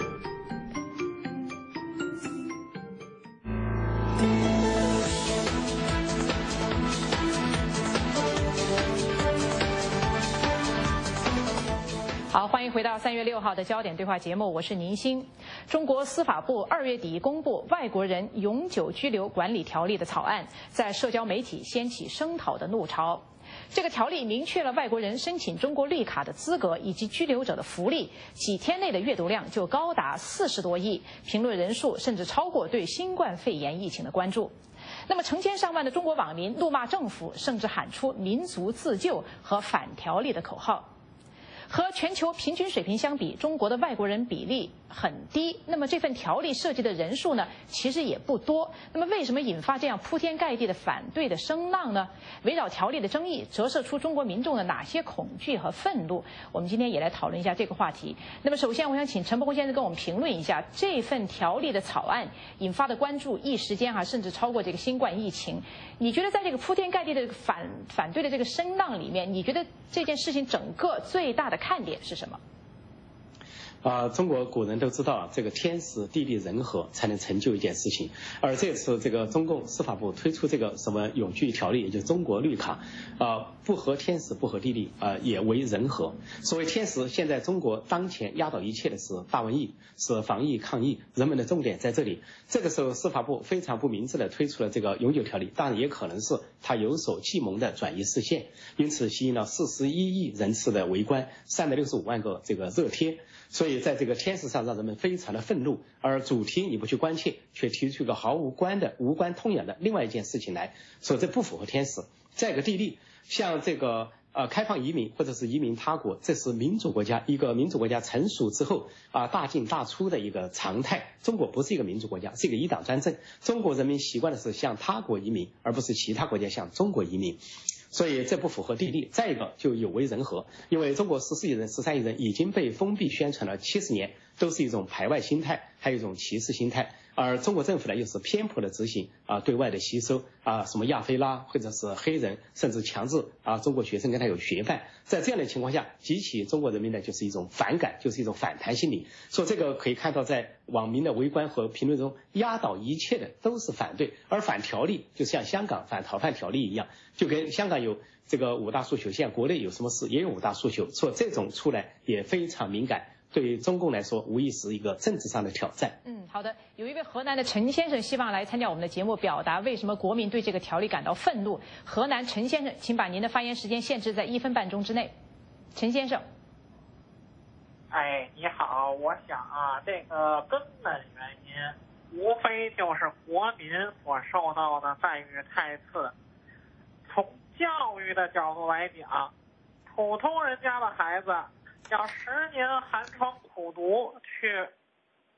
好，欢迎回到三月六号的焦点对话节目，我是宁欣。中国司法部二月底公布《外国人永久居留管理条例》的草案，在社交媒体掀起声讨的怒潮。这个条例明确了外国人申请中国绿卡的资格以及居留者的福利，几天内的阅读量就高达四十多亿，评论人数甚至超过对新冠肺炎疫情的关注。那么成千上万的中国网民怒骂政府，甚至喊出民族自救和反条例的口号。和全球平均水平相比，中国的外国人比例很低。那么这份条例涉及的人数呢，其实也不多。那么为什么引发这样铺天盖地的反对的声浪呢？围绕条例的争议，折射出中国民众的哪些恐惧和愤怒？我们今天也来讨论一下这个话题。那么首先，我想请陈伯宏先生跟我们评论一下这份条例的草案引发的关注，一时间啊，甚至超过这个新冠疫情。你觉得在这个铺天盖地的反反对的这个声浪里面，你觉得这件事情整个最大的看点是什么？ 啊、呃，中国古人都知道，这个天时地利人和才能成就一件事情。而这次这个中共司法部推出这个什么永居条例，也就是中国绿卡，啊、呃，不合天时，不合地利，啊、呃，也为人和。所谓天时，现在中国当前压倒一切的是大瘟疫，是防疫抗疫，人们的重点在这里。这个时候，司法部非常不明智的推出了这个永久条例，当然也可能是他有所计谋的转移视线，因此吸引了四十一亿人次的围观，三百六十五万个这个热贴。所以在这个天时上让人们非常的愤怒，而主题你不去关切，却提出一个毫无关的无关痛痒的另外一件事情来说，这不符合天时。再一个地利，像这个呃开放移民或者是移民他国，这是民主国家一个民主国家成熟之后啊、呃、大进大出的一个常态。中国不是一个民主国家，是一个一党专政。中国人民习惯的是向他国移民，而不是其他国家向中国移民。所以这不符合地利。再一个就有违人和，因为中国十四亿人、十三亿人已经被封闭宣传了七十年，都是一种排外心态，还有一种歧视心态。而中国政府呢，又是偏颇的执行啊，对外的吸收啊，什么亚非拉或者是黑人，甚至强制啊中国学生跟他有学伴。在这样的情况下，激起中国人民呢就是一种反感，就是一种反弹心理。所以这个可以看到，在网民的围观和评论中，压倒一切的都是反对，而反条例就像香港反逃犯条例一样，就跟香港有这个五大诉求，现在国内有什么事也有五大诉求，所以这种出来也非常敏感。对于中共来说，无疑是一个政治上的挑战。 嗯，好的。有一位河南的陈先生希望来参加我们的节目，表达为什么国民对这个条例感到愤怒。河南陈先生，请把您的发言时间限制在一分半钟之内。陈先生， 哎，你好，我想啊，这个根本原因无非就是国民所受到的待遇太次。从教育的角度来讲，普通人家的孩子要十年寒窗苦读去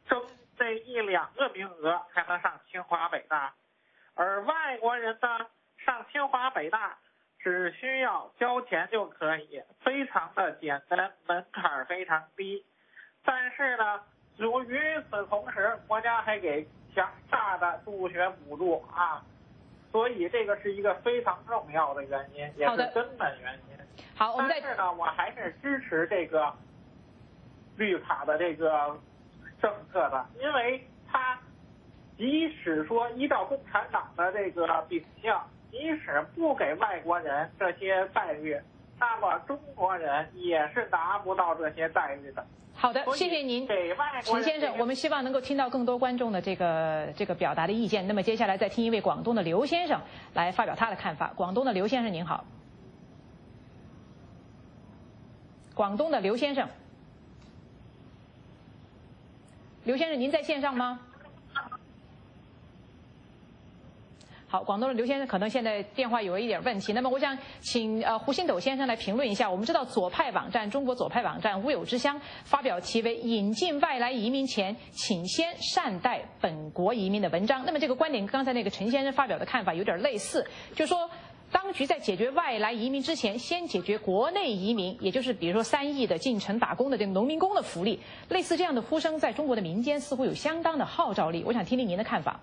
争这一两个名额才能上清华北大，而外国人呢上清华北大只需要交钱就可以，非常的简单，门槛非常低。但是呢，由于此同时，国家还给强大的助学补助啊，所以这个是一个非常重要的原因，也是根本原因。 好，我们但是呢，我还是支持这个绿卡的这个政策的，因为它即使说依照共产党的这个秉性，即使不给外国人这些待遇，那么中国人也是拿不到这些待遇的。 好的，谢谢您，秦先生。我们希望能够听到更多观众的这个这个表达的意见。那么接下来再听一位广东的刘先生来发表他的看法。广东的刘先生您好。广东的刘先生，刘先生您在线上吗？好，广东的刘先生可能现在电话有一点问题。那么我想请呃胡星斗先生来评论一下。我们知道左派网站中国左派网站乌有之乡发表题为《引进外来移民前，请先善待本国移民》的文章。那么这个观点跟刚才那个陈先生发表的看法有点类似，就是说当局在解决外来移民之前，先解决国内移民，也就是比如说三亿的进城打工的这个农民工的福利。类似这样的呼声在中国的民间似乎有相当的号召力。我想听听您的看法。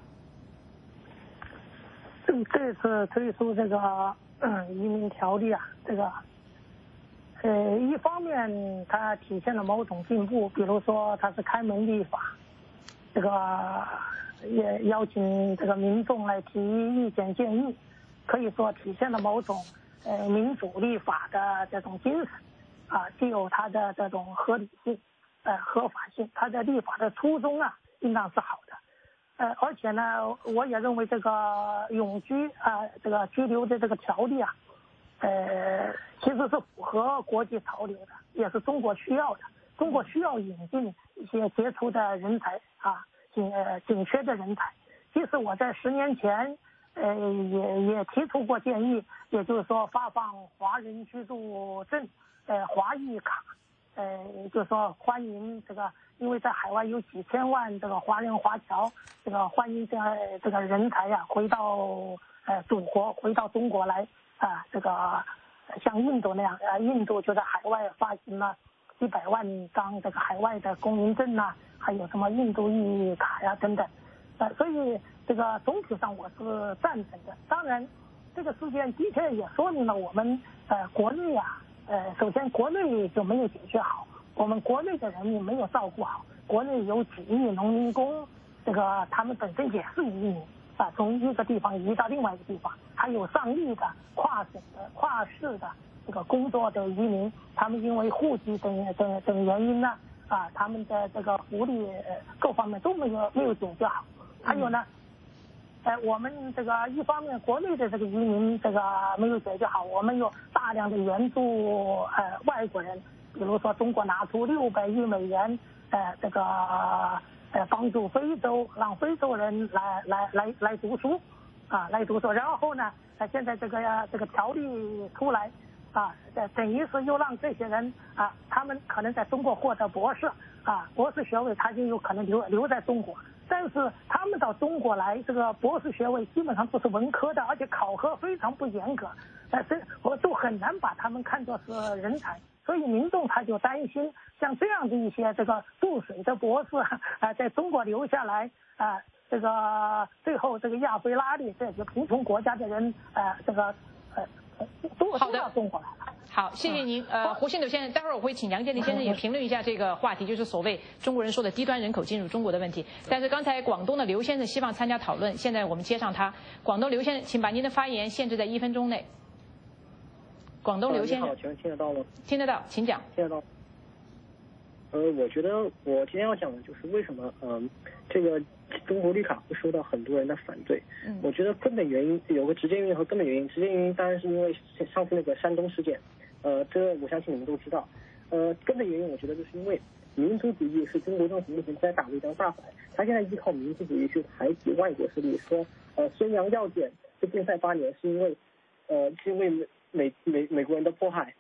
这次推出这个、嗯、移民条例啊，这个，呃，一方面它体现了某种进步，比如说它是开门立法，这个也邀请这个民众来提意见建议，可以说体现了某种呃民主立法的这种精神，啊，既有它的这种合理性，呃合法性，它的立法的初衷啊，应当是好的。呃，而且呢，我也认为这个永居啊、呃，这个居留的这个条例啊，呃，其实是符合国际潮流的，也是中国需要的。中国需要引进一些杰出的人才啊，紧呃紧缺的人才。其实我在十年前，呃，也也提出过建议，也就是说发放华人居住证，呃，华裔卡，呃，就是说欢迎这个。因为在海外有几千万这个华人华侨，这个欢迎这样这个人才呀、啊、回到呃祖国，回到中国来啊，这个像印度那样，啊，印度就在海外发行了几百万张这个海外的公民证呐、啊，还有什么印度裔卡呀等等，呃，所以这个总体上我是赞成的。当然，这个事件的确也说明了我们呃国内啊，呃，首先国内就没有解决好。我们国内的人民没有照顾好，国内有几亿农民工，这个他们本身也是移民啊，从一个地方移到另外一个地方，还有上亿的跨省的、跨市的这个工作的移民，他们因为户籍等等等原因呢，啊，他们的这个福利各方面都没有没有解决好。还有呢，呃，我们这个一方面国内的这个移民这个没有解决好，我们有大量的援助呃外国人。比如说，中国拿出六百亿美元，呃，这个呃帮助非洲，让非洲人来来来来读书，啊，来读书。然后呢，呃，现在这个这个条例出来，啊，等于是又让这些人啊，他们可能在中国获得博士，啊，博士学位，他就有可能留留在中国。但是他们到中国来，这个博士学位基本上都是文科的，而且考核非常不严格，呃，这我都很难把他们看作是人才。所以民众他就担心，像这样的一些这个注水的博士啊、呃，在中国留下来啊、呃，这个最后这个亚非拉里这些贫穷国家的人呃，这个呃都都到中国来了。 好，谢谢您。呃，胡星斗先生，待会儿我会请杨建立先生也评论一下这个话题，就是所谓中国人说的低端人口进入中国的问题。但是刚才广东的刘先生希望参加讨论，现在我们接上他。广东刘先生，请把您的发言限制在一分钟内。广东刘先生， 你好，请问听得到吗？ 听得到，请讲。 听得到。呃，我觉得我今天要讲的就是为什么，嗯、呃，这个中国绿卡会受到很多人的反对。嗯。我觉得根本原因有个直接原因和根本原因。直接原因当然是因为上次那个山东事件，呃，这我相信你们都知道。呃，根本原因我觉得就是因为民族主义是中国政府目前在打的一张大牌，他现在依靠民族主义去排挤外国势力，说呃孙杨要检这禁赛八年是因为，呃是因为。美美美国人的迫害，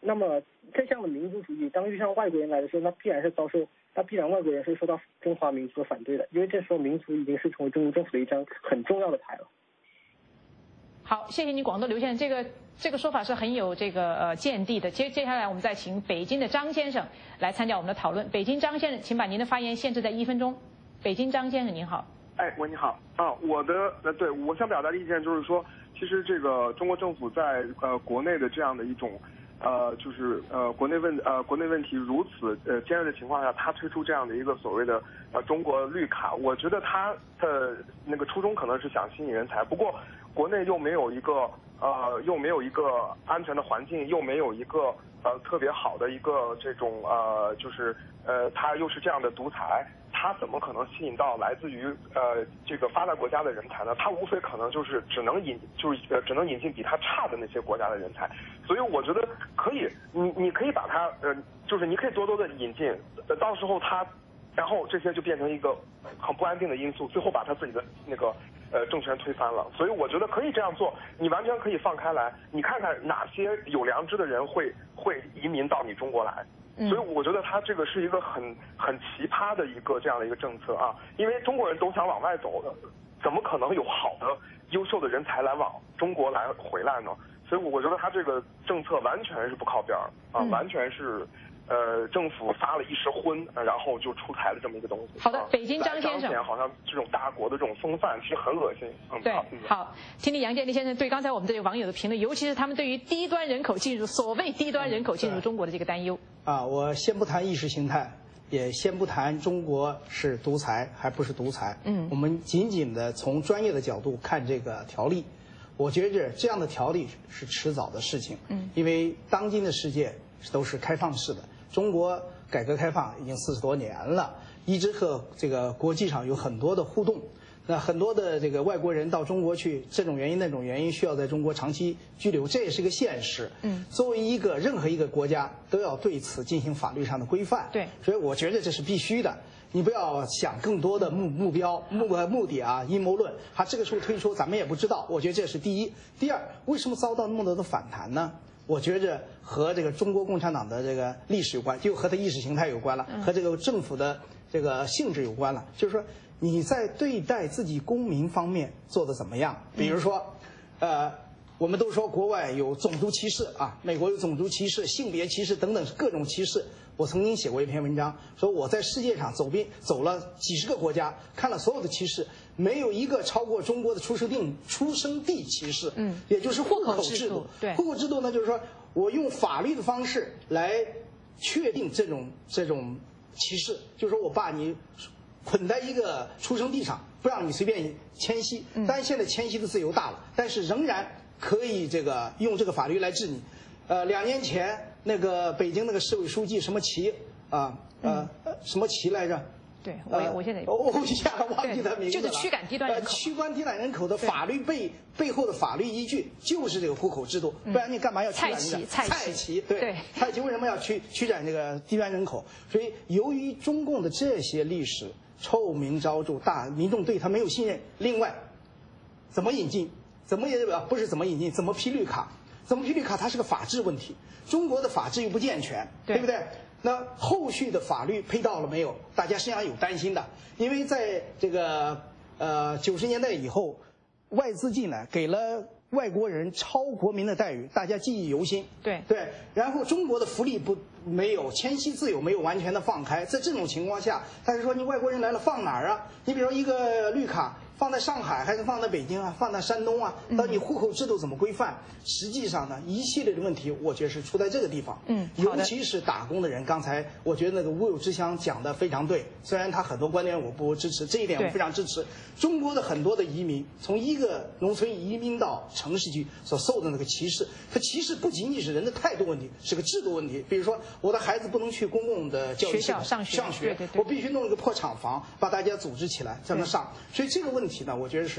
那么这项的民族主义，当遇上外国人来的时候，那必然是遭受，那必然外国人是受到中华民族的反对的，因为这时候民族已经是成为中国政府的一张很重要的牌了。 好，谢谢你，广东刘先生，这个这个说法是很有这个呃见地的。接接下来我们再请北京的张先生来参加我们的讨论。北京张先生，请把您的发言限制在一分钟。北京张先生，您好。 哎，喂，你好啊，我的呃，对我想表达的意见就是说，其实这个中国政府在呃国内的这样的一种呃就是呃国内问呃国内问题如此呃尖锐的情况下，他推出这样的一个所谓的呃中国绿卡，我觉得他的那个初衷可能是想吸引人才，不过国内又没有一个呃又没有一个安全的环境，又没有一个呃特别好的一个这种呃就是呃他又是这样的独裁。他怎么可能吸引到来自于呃这个发达国家的人才呢？他无非可能就是只能引就是呃只能引进比他差的那些国家的人才，所以我觉得可以，你你可以把他呃就是你可以多多的引进，到时候他，然后这些就变成一个很不安定的因素，最后把他自己的那个呃政权推翻了。所以我觉得可以这样做，你完全可以放开来，你看看哪些有良知的人会会移民到你中国来。所以我觉得他这个是一个很很奇葩的一个这样的一个政策啊，因为中国人都想往外走的，怎么可能有好的优秀的人才来往中国来回来呢？所以我觉得他这个政策完全是不靠边儿啊，嗯、完全是呃政府发了一时昏，然后就出台了这么一个东西。 好的，北京张先生， 好像这种大国的这种风范其实很恶心。嗯， 对，好，听听杨建立先生对刚才我们这位网友的评论，尤其是他们对于低端人口进入所谓低端人口进入中国的这个担忧。 啊，我先不谈意识形态，也先不谈中国是独裁还不是独裁。嗯，我们仅仅的从专业的角度看这个条例，我觉着这样的条例是迟早的事情。嗯，因为当今的世界都是开放式的，中国改革开放已经四十多年了，一直和这个国际上有很多的互动。那很多的这个外国人到中国去，这种原因那种原因需要在中国长期居留，这也是个现实。嗯，作为一个任何一个国家都要对此进行法律上的规范。对，所以我觉得这是必须的。你不要想更多的目目标目目的啊，阴谋论。他这个时候推出，咱们也不知道。我觉得这是第一。第二，为什么遭到那么多的反弹呢？我觉着和这个中国共产党的这个历史有关，就和它意识形态有关了，和这个政府的这个性质有关了。就是说，你在对待自己公民方面做得怎么样？比如说，呃，我们都说国外有种族歧视啊，美国有种族歧视、性别歧视等等各种歧视。我曾经写过一篇文章，说我在世界上走遍走了几十个国家，看了所有的歧视，没有一个超过中国的出生地出生地歧视。嗯，也就是户口制度。对，户口制度呢，就是说我用法律的方式来确定这种这种歧视，就是说我把你捆在一个出生地上，不让你随便迁徙。当然现在迁徙的自由大了，但是仍然可以这个用这个法律来治你。呃，两年前那个北京那个市委书记什么旗啊呃什么旗来着？ 对，我我现在我一下忘记他名字了。 就是驱赶低端人口。 呃，驱赶低端人口的法律背背后的法律依据就是这个户口制度，不然你干嘛要驱赶人家？ 蔡奇， 蔡奇，对，蔡奇为什么要驱驱赶这个低端人口？所以由于中共的这些历史臭名昭著，大民众对他没有信任。另外，怎么引进？怎么也不是怎么引进？怎么批绿卡？怎么批绿卡？它是个法治问题。中国的法治又不健全，对不对？那后续的法律配套了没有？大家实际上有担心的，因为在这个呃九十年代以后，外资进来给了外国人超国民的待遇，大家记忆犹新。对对，然后中国的福利不没有迁徙自由没有完全的放开，在这种情况下，但是说你外国人来了放哪儿啊？你比如说一个绿卡放在上海还是放在北京啊，放在山东啊，到你户口制度怎么规范？实际上呢，一系列的问题，我觉得是出在这个地方。嗯，尤其是打工的人，刚才我觉得那个吴有之乡讲的非常对，虽然他很多观点我不支持，这一点我非常支持。中国的很多的移民从一个农村移民到城市去所受的那个歧视，它歧视不仅仅是人的态度问题，是个制度问题。比如说，我的孩子不能去公共的教育系统上学，上学，我必须弄一个破厂房，把大家组织起来让他上。所以这个问题呢，我觉得是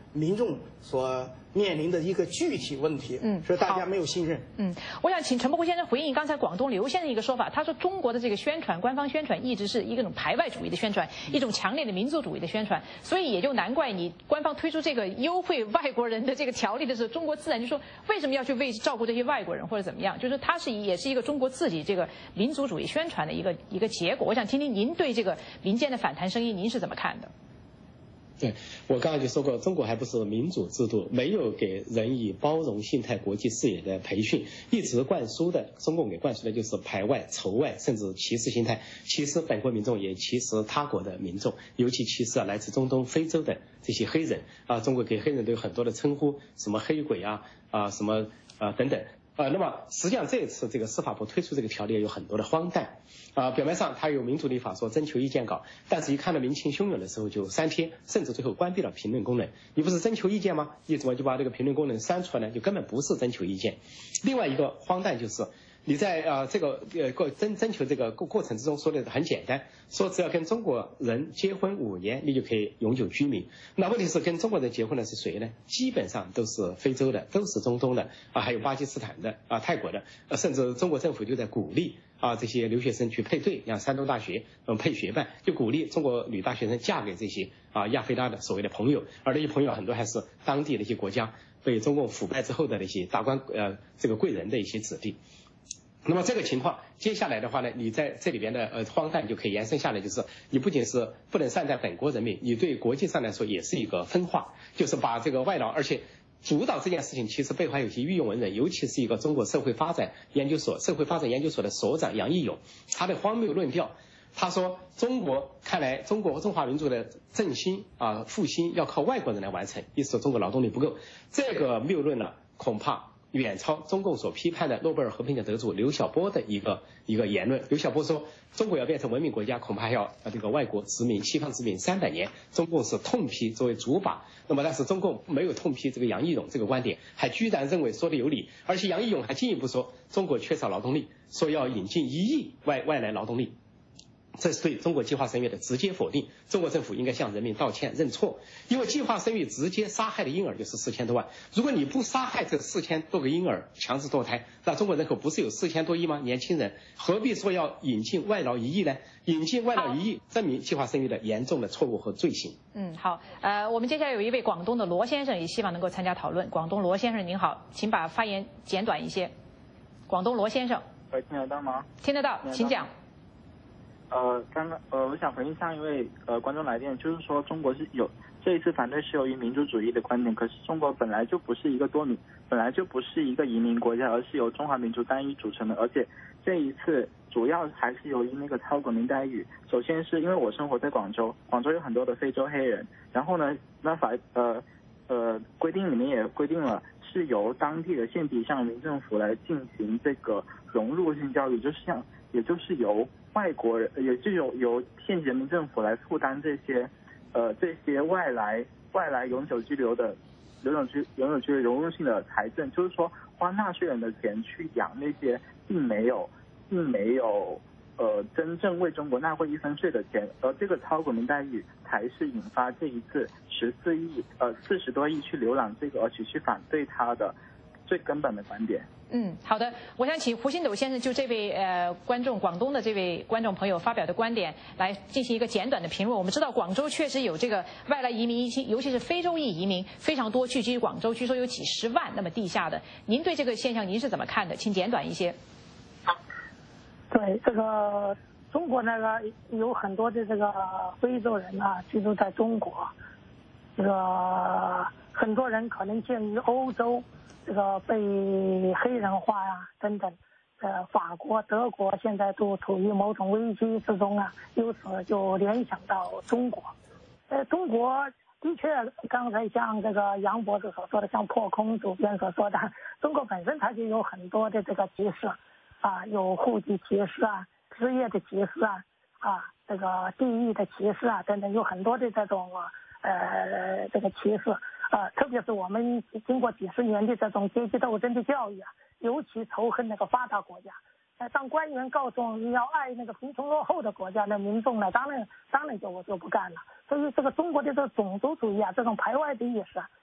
民众所面临的一个具体问题，嗯，所以大家没有信任。 嗯，我想请陈伯虎先生回应刚才广东刘先生一个说法，他说中国的这个宣传，官方宣传一直是一种排外主义的宣传，一种强烈的民族主义的宣传，所以也就难怪你官方推出这个优惠外国人的这个条例的时候，中国自然就说为什么要去为照顾这些外国人或者怎么样，就是它是也是一个中国自己这个民族主义宣传的一个一个结果。我想听听您对这个民间的反弹声音，您是怎么看的？ 对，我刚才就说过，中国还不是民主制度，没有给人以包容心态、国际视野的培训，一直灌输的，中共给灌输的就是排外、仇外，甚至歧视心态，歧视本国民众，也歧视他国的民众，尤其歧视啊来自中东、非洲的这些黑人啊，中国给黑人都有很多的称呼，什么黑鬼啊啊什么啊等等。呃，那么实际上这次这个司法部推出这个条例有很多的荒诞，啊、呃，表面上它有民主立法说征求意见稿，但是一看到民情汹涌的时候就删帖，甚至最后关闭了评论功能。你不是征求意见吗？你怎么就把这个评论功能删除了呢？就根本不是征求意见。另外一个荒诞就是你在呃这个呃过征征求这个过过程之中说的很简单，说只要跟中国人结婚五年，你就可以永久居民。那问题是跟中国人结婚的是谁呢？基本上都是非洲的，都是中东的啊，还有巴基斯坦的啊，泰国的，呃，甚至中国政府就在鼓励啊这些留学生去配对，像山东大学嗯配学办，就鼓励中国女大学生嫁给这些啊亚非拉的所谓的朋友，而那些朋友很多还是当地的一些国家被中共腐败之后的那些大官呃这个贵人的一些子弟。那么这个情况，接下来的话呢，你在这里边的呃荒诞就可以延伸下来，就是你不仅是不能善待本国人民，你对国际上来说也是一个分化，就是把这个外劳，而且主导这件事情其实背后还有一些御用文人，尤其是一个中国社会发展研究所社会发展研究所的所长杨义勇，他的荒谬论调，他说中国看来中国中华民族的振兴啊复兴要靠外国人来完成，意思说中国劳动力不够，这个谬论呢恐怕远超中共所批判的诺贝尔和平奖得主刘晓波的一个一个言论。刘晓波说，中国要变成文明国家，恐怕要这个外国殖民、西方殖民三百年。中共是痛批作为主靶，那么但是中共没有痛批这个杨义勇这个观点，还居然认为说的有理，而且杨义勇还进一步说，中国缺少劳动力，说要引进一亿外外来劳动力。这是对中国计划生育的直接否定，中国政府应该向人民道歉认错，因为计划生育直接杀害的婴儿就是四千多万，如果你不杀害这四千多个婴儿强制堕胎，那中国人口不是有四千多亿吗？年轻人何必说要引进外劳一亿呢？引进外劳一亿，证明计划生育的严重的错误和罪行。 嗯，好，呃，我们接下来有一位广东的罗先生，也希望能够参加讨论。广东罗先生您好，请把发言简短一些。广东罗先生， 喂，听得到吗？ 听得到，请讲。 呃，刚刚呃，我想回应上一位呃观众来电，就是说中国是有这一次反对是由于民族主义的观点，可是中国本来就不是一个多民，本来就不是一个移民国家，而是由中华民族单一组成的，而且这一次主要还是由于那个超国民待遇。首先是因为我生活在广州，广州有很多的非洲黑人，然后呢，那法呃呃规定里面也规定了是由当地的县级向民政府来进行这个融入性教育，就是像也就是由外国人，也就由由县级人民政府来负担这些，呃，这些外来外来永久居留的、永久居永久居留融入性的财政，就是说花纳税人的钱去养那些并没有并没有呃真正为中国纳过一分税的钱，而这个超国民待遇才是引发这一次十四亿呃四十多亿去浏览这个，而且去反对他的最根本的观点。 嗯，好的，我想请胡星斗先生就这位呃观众广东的这位观众朋友发表的观点来进行一个简短的评论。我们知道广州确实有这个外来移民，尤其是非洲裔移民非常多聚居广州，据说有几十万那么地下的。您对这个现象您是怎么看的？请简短一些。 对，这个中国那个有很多的这个非洲人啊居住在中国，这个很多人可能鉴于欧洲这个被黑人化呀、啊、等等，呃，法国、德国现在都处于某种危机之中啊，由此就联想到中国。呃，中国的确，刚才像这个杨博士所说的，像破空主编所说的，中国本身它就有很多的这个歧视，啊，有户籍歧视啊、职业的歧视啊、啊这个地域的歧视啊等等，有很多的这种呃这个歧视。呃，特别是我们经过几十年的这种阶级斗争的教育啊，尤其仇恨那个发达国家。呃，当官员告诉你要爱那个贫穷落后的国家，那民众呢，当然当然就我就不干了。所以这个中国的这个种族主义啊，这种排外的意识啊，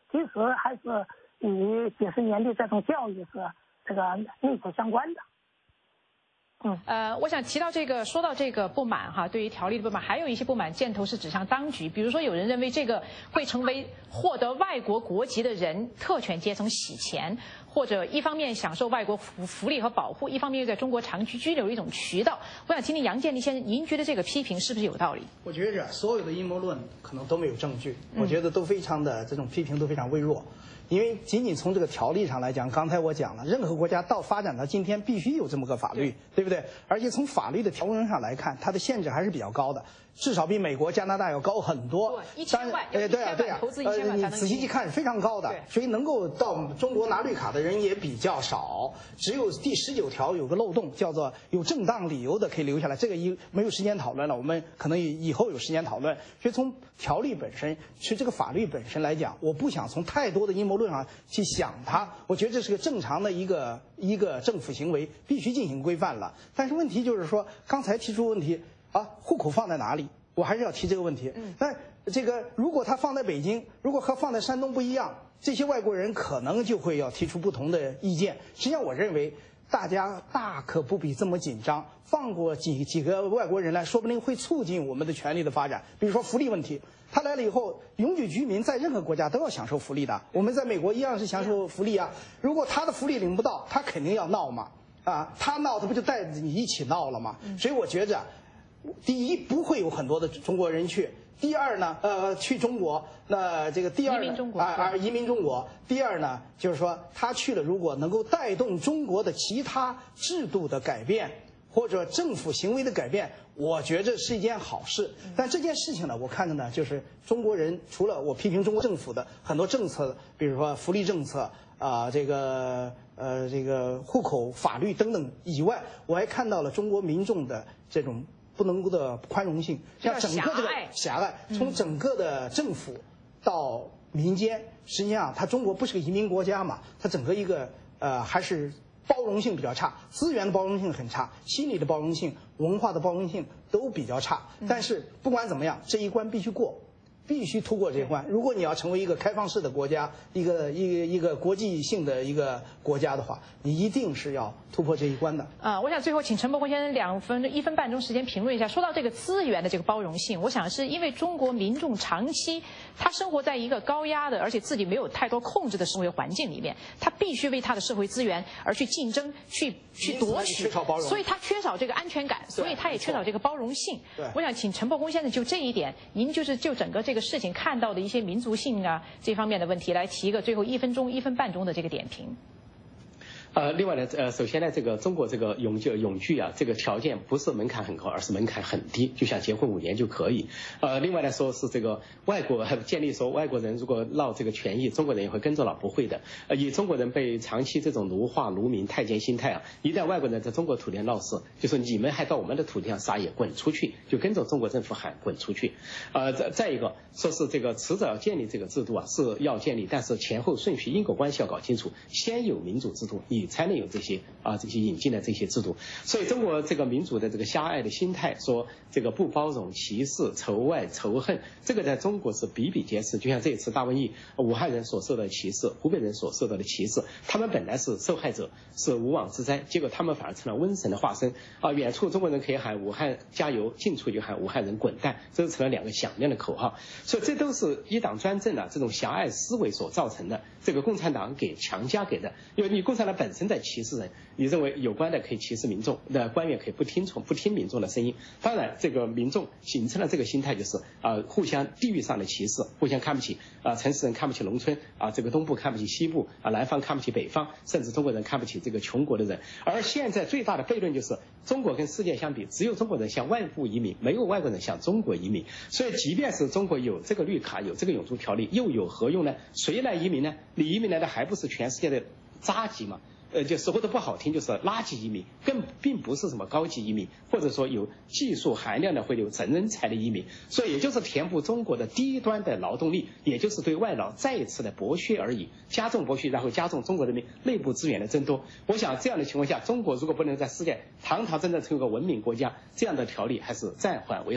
其实还是与几十年的这种教育是这个密切相关的。 嗯，呃，我想提到这个，说到这个不满哈，对于条例的不满，还有一些不满箭头是指向当局，比如说有人认为这个会成为获得外国国籍的人特权阶层洗钱，或者一方面享受外国福福利和保护，一方面又在中国长期居留的一种渠道。我想听听杨建立先生，您觉得这个批评是不是有道理？ 我觉着所有的阴谋论可能都没有证据，我觉得都非常的这种批评都非常微弱。因为仅仅从这个条例上来讲，刚才我讲了，任何国家到发展到今天必须有这么个法律，对不对？而且从法律的条文上来看，它的限制还是比较高的，至少比美国、加拿大要高很多。 一千万， 呃，对啊，对啊，呃，你仔细去看，非常高的。所以能够到中国拿绿卡的人也比较少，只有第十九条有个漏洞，叫做有正当理由的可以留下来。这个一没有时间讨论了，我们可能以后有时间讨论。所以从条例本身，其实这个法律本身来讲，我不想从太多的阴谋论上去想它。我觉得这是个正常的一个一个政府行为，必须进行规范了。但是问题就是说，刚才提出问题啊，户口放在哪里？我还是要提这个问题。嗯，但这个如果他放在北京，如果和放在山东不一样，这些外国人可能就会要提出不同的意见。实际上，我认为大家大可不必这么紧张，放过几几个外国人来，说不定会促进我们的权利的发展。比如说福利问题，他来了以后，永久居民在任何国家都要享受福利的。我们在美国一样是享受福利啊。如果他的福利领不到，他肯定要闹嘛。啊，他闹，他不就带着你一起闹了吗？所以我觉着，第一不会有很多的中国人去，第二呢，呃，去中国，那这个第二呢，啊啊，移民中国。第二呢，就是说他去了，如果能够带动中国的其他制度的改变或者政府行为的改变，我觉着是一件好事。但这件事情呢，我看着呢，就是中国人除了我批评中国政府的很多政策，比如说福利政策啊、呃，这个。呃，这个户口法律等等以外，我还看到了中国民众的这种不能够的宽容性，像整个这个狭隘，从整个的政府到民间，实际上它中国不是个移民国家嘛，它整个一个呃还是包容性比较差，资源的包容性很差，心理的包容性、文化的包容性都比较差。但是不管怎么样，这一关必须过。必须突破这一关。如果你要成为一个开放式的国家，一个一个一个国际性的一个国家的话，你一定是要突破这一关的。 啊，我想最后请陈伯宏先生两分一分半钟时间评论一下。说到这个资源的这个包容性，我想是因为中国民众长期他生活在一个高压的，而且自己没有太多控制的社会环境里面，他必须为他的社会资源而去竞争、去去夺取，所以他缺少这个安全感，所以他也缺少这个包容性。我想请陈伯宏先生就这一点，您就是就整个这个。这个事情看到的一些民族性啊这方面的问题，来提一个最后一分钟一分半钟的这个点评。 呃，另外呢，呃，首先呢，这个中国这个永久永居啊，这个条件不是门槛很高，而是门槛很低，就像结婚五年就可以。呃，另外呢，说是这个外国建立说外国人如果闹这个权益，中国人也会跟着闹，不会的。呃，以中国人被长期这种奴化、奴民、太监心态啊，一旦外国人在中国土地上闹事，就说你们还到我们的土地上撒野，滚出去，就跟着中国政府喊滚出去。呃，再再一个说是这个迟早要建立这个制度啊，是要建立，但是前后顺序、因果关系要搞清楚，先有民主制度，你才能有这些啊这些引进的这些制度。所以中国这个民主的这个狭隘的心态，说这个不包容、歧视、仇外、仇恨，这个在中国是比比皆是。就像这一次大瘟疫，武汉人所受到的歧视，湖北人所受到的歧视，他们本来是受害者，是无妄之灾，结果他们反而成了瘟神的化身啊！远处中国人可以喊武汉加油，近处就喊武汉人滚蛋，这就成了两个响亮的口号。所以这都是一党专政啊这种狭隘思维所造成的，这个共产党给强加给的。因为你共产党本身在歧视人，你认为有关的可以歧视民众，那官员可以不听从不听民众的声音。当然这个民众形成了这个心态，就是啊、呃、互相地域上的歧视，互相看不起啊、呃、城市人看不起农村啊、呃、这个东部看不起西部啊、呃、南方看不起北方，甚至中国人看不起这个穷国的人。而现在最大的悖论就是中国跟世界相比，只有中国人向外部移民，没有外国人向中国移民。所以即便是中国有这个绿卡，有这个永住条例，又有何用呢？谁来移民呢？你移民来的还不是全世界的渣级吗？呃，就说的不好听，就是垃圾移民，更并不是什么高级移民，或者说有技术含量的或者有真人才的移民。所以也就是填补中国的低端的劳动力，也就是对外劳再一次的剥削而已，加重剥削，然后加重中国人民内部资源的增多。我想这样的情况下，中国如果不能在世界堂堂正正成为一个文明国家，这样的条例还是暂缓为好。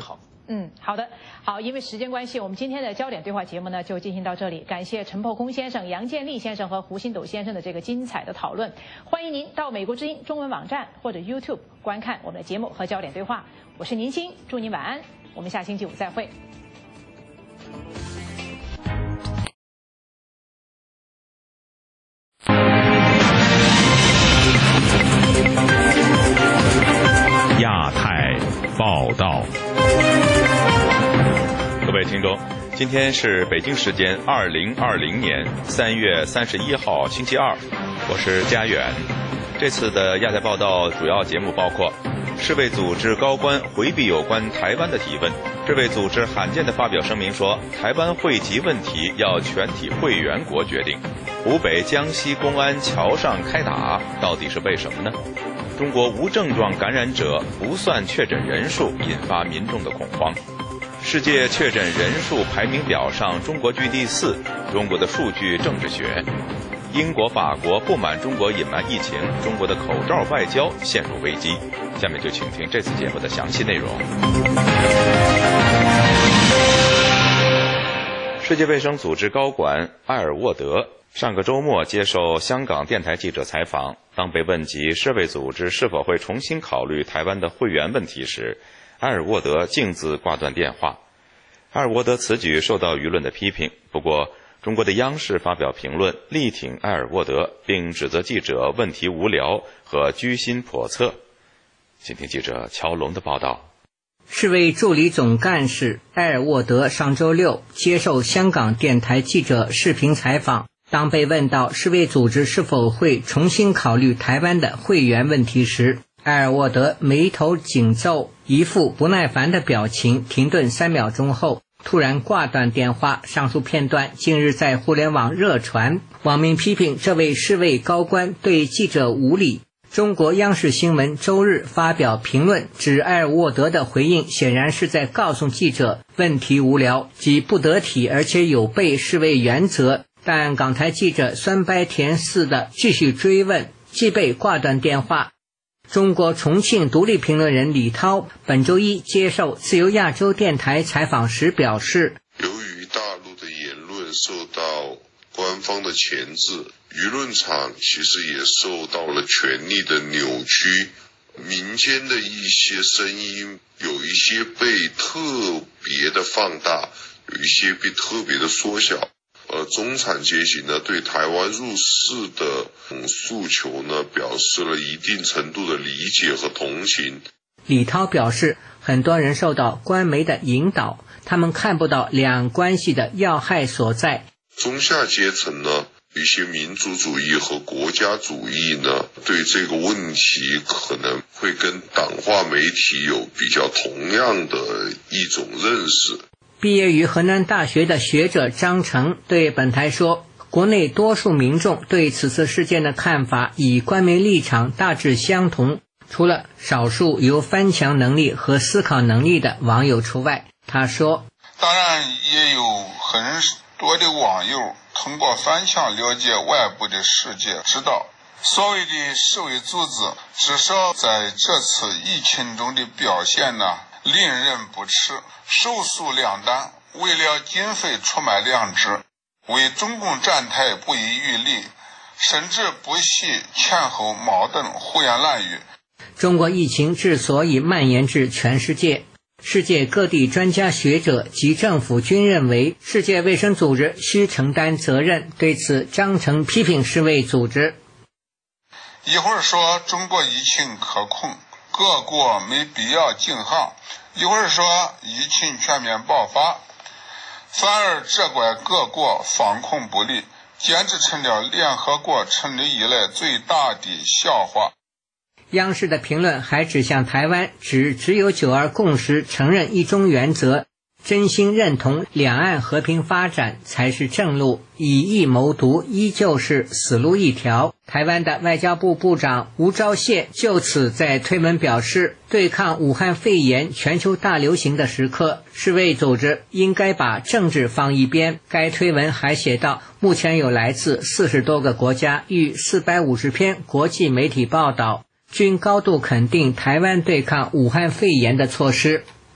嗯，好的，好，因为时间关系，我们今天的焦点对话节目呢就进行到这里。感谢陈破空先生、杨建立先生和胡新斗先生的这个精彩的讨论。欢迎您到美国之音中文网站或者 YouTube 观看我们的节目和焦点对话。我是宁欣，祝您晚安，我们下星期五再会。 亚太报道，各位听众，今天是北京时间二零二零年三月三十一号星期二，我是佳远。这次的亚太报道主要节目包括：世卫组织高官回避有关台湾的提问，世卫组织罕见地发表声明说，台湾惠及问题要全体会员国决定。湖北、江西公安桥上开打，到底是为什么呢？中国无症状感染者不算确诊人数，引发民众的恐慌。世界确诊人数排名表上，中国居第四，中国的数据政治学。英国、法国不满中国隐瞒疫情，中国的口罩外交陷入危机。下面就请听这次节目的详细内容。世界卫生组织高管埃尔沃德上个周末接受香港电台记者采访，当被问及世卫组织是否会重新考虑台湾的会员问题时，埃尔沃德径自挂断电话。埃尔沃德此举受到舆论的批评，不过中国的央视发表评论力挺埃尔沃德，并指责记者问题无聊和居心叵测。请听记者乔龙的报道。 世卫助理总干事埃尔沃德上周六接受香港电台记者视频采访，当被问到世卫组织是否会重新考虑台湾的会员问题时，埃尔沃德眉头紧皱，一副不耐烦的表情，停顿三秒钟后突然挂断电话。上述片段近日在互联网热传，网民批评这位世卫高官对记者无礼。中国央视新闻周日发表评论，指埃尔沃德的回应显然是在告诉记者问题无聊及不得体，而且有悖世卫原则。但港台记者酸掰甜似的继续追问，即被挂断电话。中国重庆独立评论人李涛本周一接受自由亚洲电台采访时表示， 由于大陆的言论受到官方的钳制，舆论场其实也受到了权力的扭曲，民间的一些声音有一些被特别的放大，有一些被特别的缩小。呃，中产阶级呢对台湾入世的、嗯、诉求呢表示了一定程度的理解和同情。 李涛表示，很多人受到官媒的引导，他们看不到两岸关系的要害所在。 中下阶层呢，一些民族主义和国家主义呢，对这个问题可能会跟党化媒体有比较同样的一种认识。 毕业于河南大学的学者张成对本台说，国内多数民众对此次事件的看法与官媒立场大致相同，除了少数有翻墙能力和思考能力的网友除外。他说， 当然也有很多的网友通过翻墙了解外部的世界，知道所谓的世卫组织至少在这次疫情中的表现呢令人不齿，手速两单，为了经费出卖良知，为中共站台不遗余力，甚至不惜前后矛盾，胡言乱语。 中国疫情之所以蔓延至全世界，世界各地专家学者及政府均认为世界卫生组织需承担责任，对此张成批评世卫组织。 一会儿说中国疫情可控，各国没必要禁航，一会儿说疫情全面爆发，反而责怪各国防控不力，简直成了联合国成立以来最大的笑话。 央视的评论还指向台湾，指只有九二共识承认一中原则，真心认同两岸和平发展才是正路，以疫谋独依旧是死路一条。台湾的外交部部长吴钊燮就此在推文表示，对抗武汉肺炎全球大流行的时刻，世卫组织应该把政治放一边。该推文还写道，目前有来自四十多个国家逾四百五十篇国际媒体报道，均高度肯定台湾对抗武汉肺炎的措施。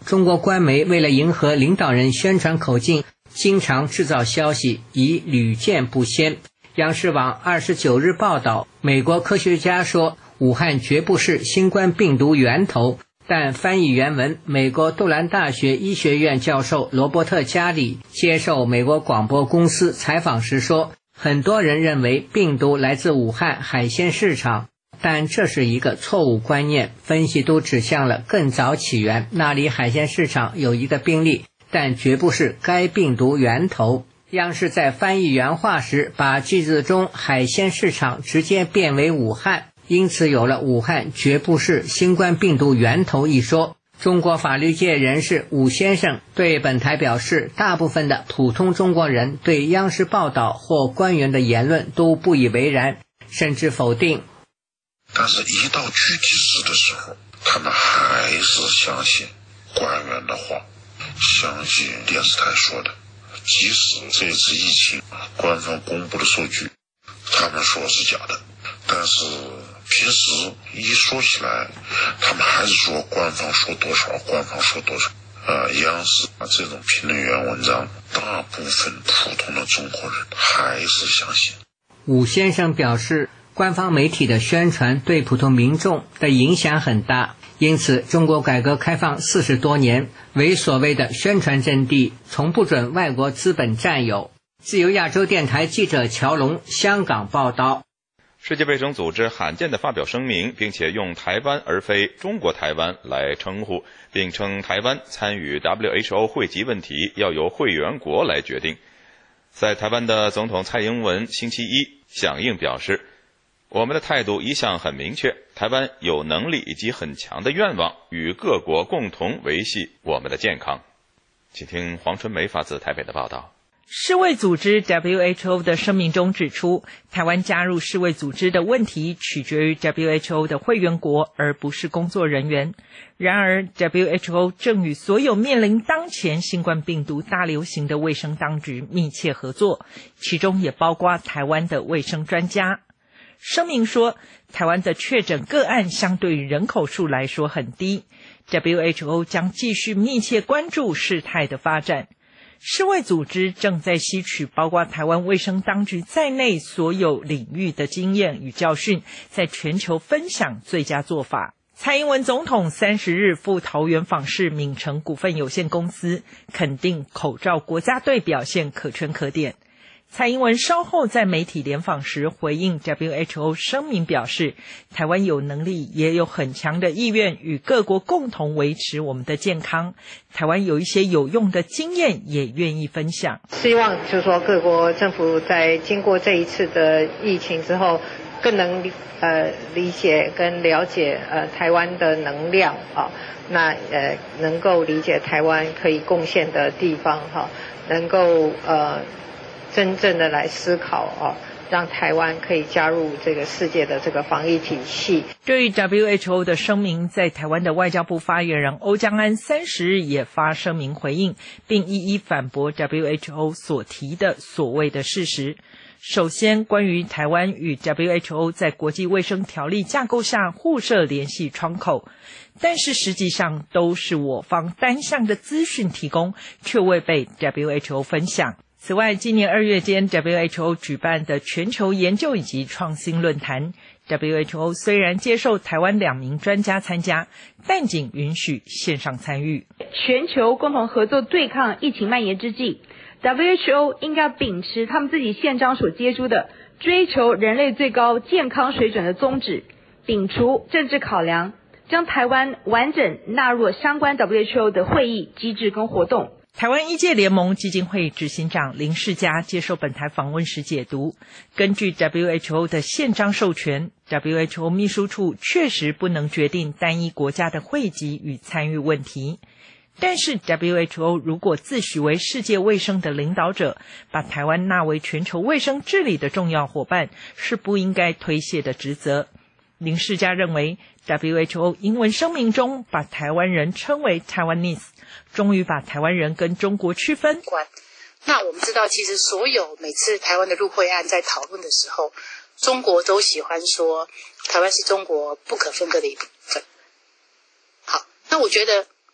中国官媒为了迎合领导人宣传口径，经常制造消息，已屡见不鲜。央视网二十九日报道，美国科学家说武汉绝不是新冠病毒源头，但翻译原文，美国杜兰大学医学院教授罗伯特·加里接受美国广播公司采访时说，很多人认为病毒来自武汉海鲜市场，但这是一个错误观念，分析都指向了更早起源，那里海鲜市场有一个病例，但绝不是该病毒源头。央视在翻译原话时，把句子中海鲜市场直接变为武汉，因此有了武汉绝不是新冠病毒源头一说。中国法律界人士武先生对本台表示，大部分的普通中国人对央视报道或官员的言论都不以为然，甚至否定。 但是一到具体事的时候，他们还是相信官员的话，相信电视台说的。即使这次疫情官方公布的数据他们说是假的，但是平时一说起来他们还是说官方说多少官方说多少。呃，央视啊这种评论员文章，大部分普通的中国人还是相信。 武先生表示，官方媒体的宣传对普通民众的影响很大，因此中国改革开放四十多年为所谓的宣传阵地，从不准外国资本占有。自由亚洲电台记者乔龙香港报道。 世界卫生组织罕见地发表声明，并且用台湾而非中国台湾来称呼，并称台湾参与 W H O 会籍问题要由会员国来决定。在台湾的总统蔡英文星期一响应表示，我们的态度一向很明确，台湾有能力以及很强的愿望与各国共同维系我们的健康。请听黄春梅发自台北的报道。 世卫组织 W H O 的声明中指出，台湾加入世卫组织的问题取决于 W H O 的会员国，而不是工作人员。然而 W H O 正与所有面临当前新冠病毒大流行的卫生当局密切合作，其中也包括台湾的卫生专家。声明说，台湾的确诊个案相对于人口数来说很低， W H O 将继续密切关注事态的发展。世卫组织正在吸取包括台湾卫生当局在内所有领域的经验与教训，在全球分享最佳做法。蔡英文总统三十日赴桃园访视敏成股份有限公司，肯定口罩国家队表现可圈可点。蔡英文稍后在媒体联访时回应 W H O 声明表示，台湾有能力也有很强的意愿与各国共同维持我们的健康，台湾有一些有用的经验也愿意分享。 希望就是说各国政府在经过这一次的疫情之后，更能呃理解跟了解呃台湾的能量啊，那呃能够理解台湾可以贡献的地方哈，能够呃真正的来思考啊，让台湾可以加入这个世界的这个防疫体系。 对于 W H O 的声明，在台湾的外交部发言人欧江安三十日也发声明回应，并一一反驳 W H O 所提的所谓的事实。首先，关于台湾与 W H O 在国际卫生条例架构下互设联系窗口，但是实际上都是我方单向的资讯提供，却未被 W H O 分享。此外，今年二月间 W H O 举办的全球研究以及创新论坛， W H O 虽然接受台湾两名专家参加，但仅允许线上参与。 全球共同合作对抗疫情蔓延之际， W H O 应该秉持他们自己宪章所接触的追求人类最高健康水准的宗旨，摒除政治考量，将台湾完整纳入相关 W H O 的会议机制跟活动。 台湾医界联盟基金会执行长林世嘉接受本台访问时解读，根据 W H O 的宪章授权， W H O 秘书处确实不能决定单一国家的会籍与参与问题，但是 W H O 如果自诩为世界卫生的领导者，把台湾纳为全球卫生治理的重要伙伴，是不应该推卸的职责。林世嘉认为 W H O 英文声明中把台湾人称为 Taiwanese， 终于把台湾人跟中国区分。 那我们知道，其实所有每次台湾的入会案在讨论的时候，中国都喜欢说台湾是中国不可分割的一部分。好，那我觉得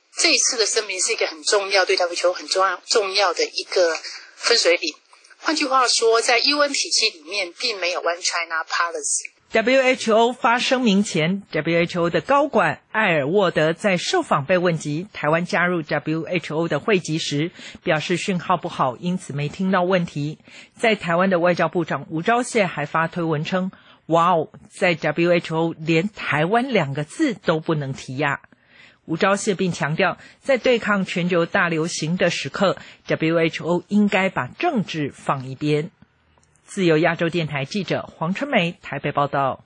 这一次的声明是一个很重要，对 W H O 很重要重要的一个分水岭。换句话说，在 U N 体系里面并没有 One China Policy。W H O 发声明前 ，W H O 的高管艾尔沃德在受访被问及台湾加入 W H O 的会籍时，表示讯号不好，因此没听到问题。在台湾的外交部长吴钊燮还发推文称：“哇哦，在 W H O 连台湾两个字都不能提呀。”吴钊燮并强调，在对抗全球大流行的时刻 ，W H O 应该把政治放一边。自由亚洲电台记者黄春梅台北报道。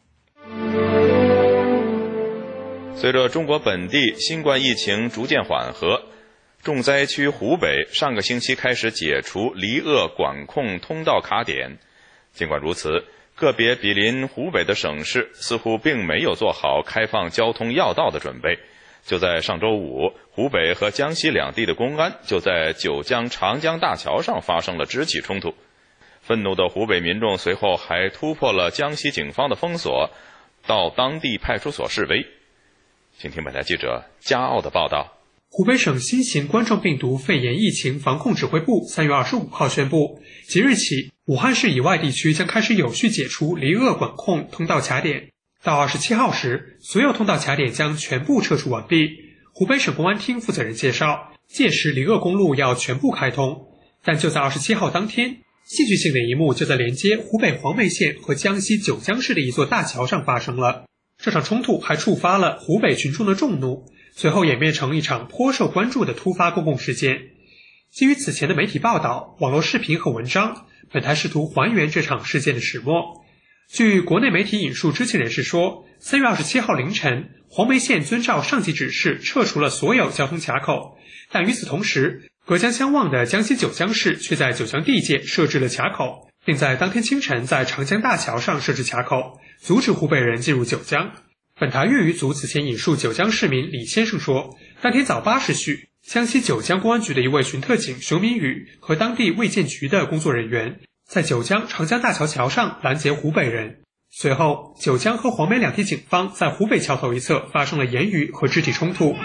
随着中国本地新冠疫情逐渐缓和，重灾区湖北上个星期开始解除离鄂管控通道卡点。尽管如此，个别毗邻湖北的省市似乎并没有做好开放交通要道的准备。就在上周五，湖北和江西两地的公安就在九江长江大桥上发生了肢体冲突。愤怒的湖北民众随后还突破了江西警方的封锁，到当地派出所示威。请听本台记者加奥的报道。 湖北省新型冠状病毒肺炎疫情防控指挥部三月二十五号宣布，即日起，武汉市以外地区将开始有序解除离鄂管控通道卡点。到二十七号时，所有通道卡点将全部撤除完毕。湖北省公安厅负责人介绍，届时离鄂公路要全部开通。但就在二十七号当天，戏剧性的一幕就在连接湖北黄梅县和江西九江市的一座大桥上发生了。这场冲突还触发了湖北群众的众怒，随后演变成一场颇受关注的突发公共事件。基于此前的媒体报道、网络视频和文章，本台试图还原这场事件的始末。据国内媒体引述知情人士说，三月二十七号凌晨，黄梅县遵照上级指示撤除了所有交通卡口，但与此同时，隔江相望的江西九江市却在九江地界设置了卡口，并在当天清晨在长江大桥上设置卡口，阻止湖北人进入九江。本台粤语组此前引述九江市民李先生说，当天早八时许，江西九江公安局的一位巡特警熊明宇和当地卫健局的工作人员在九江长江大桥桥上拦截湖北人。随后，九江和黄梅两地警方在湖北桥头一侧发生了言语和肢体冲突。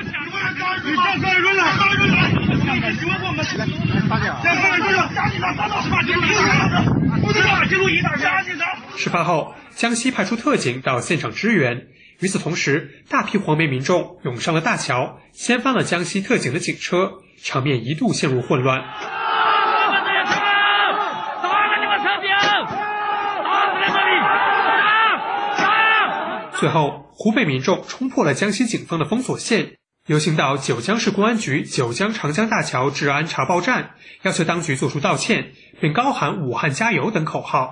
事发后，江西派出特警到现场支援。与此同时，大批黄梅民众涌上了大桥，掀翻了江西特警的警车，场面一度陷入混乱。最后，湖北民众冲破了江西警方的封锁线，游行到九江市公安局九江长江大桥治安查报站，要求当局作出道歉，并高喊武汉加油等口号。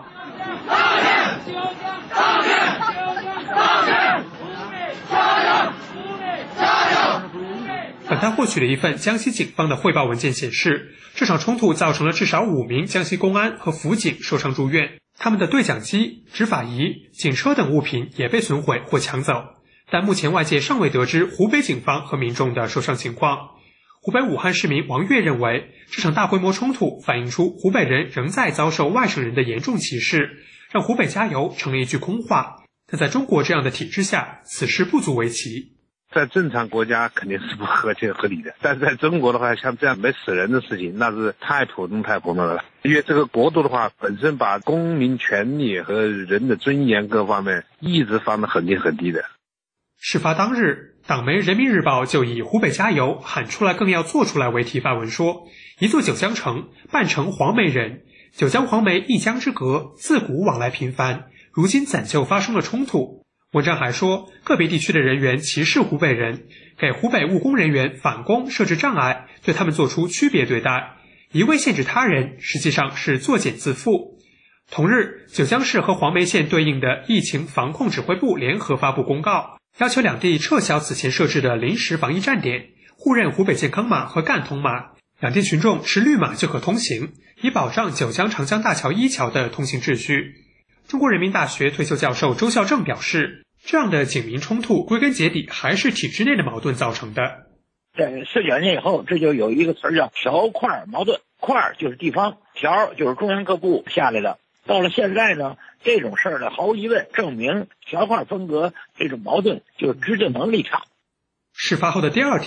本台获取的一份江西警方的汇报文件显示，这场冲突造成了至少五名江西公安和辅警受伤住院，他们的对讲机、执法仪、警车等物品也被损毁或抢走。但目前外界尚未得知湖北警方和民众的受伤情况。湖北武汉市民王月认为，这场大规模冲突反映出湖北人仍在遭受外省人的严重歧视，让湖北加油成了一句空话。但在中国这样的体制下，此事不足为奇。 在正常国家肯定是不合情合理的，但是在中国的话，像这样没死人的事情，那是太普通太普通了。因为这个国度的话，本身把公民权利和人的尊严各方面一直放得很低很低的。 事发当日，党媒《人民日报》就以湖北加油，喊出来更要做出来为题发文说，一座九江城，半城黄梅人，九江黄梅一江之隔，自古往来频繁，如今怎就发生了冲突？文章还说，个别地区的人员歧视湖北人，给湖北务工人员返工设置障碍，对他们做出区别对待，一味限制他人，实际上是作茧自缚。同日，九江市和黄梅县对应的疫情防控指挥部联合发布公告，要求两地撤销此前设置的临时防疫站点，互认湖北健康码和赣通码，两地群众持绿码就可通行，以保障九江长江大桥一桥的通行秩序。中国人民大学退休教授周孝正表示，这样的警民冲突归根结底还是体制内的矛盾造成的。 在十九年以后，这就有一个词叫条块矛盾，块就是地方，条就是中央各部下来的。到了现在呢，这种事儿呢，毫无疑问证明条块分隔这种矛盾就是执政党立场。 事发后的第二天，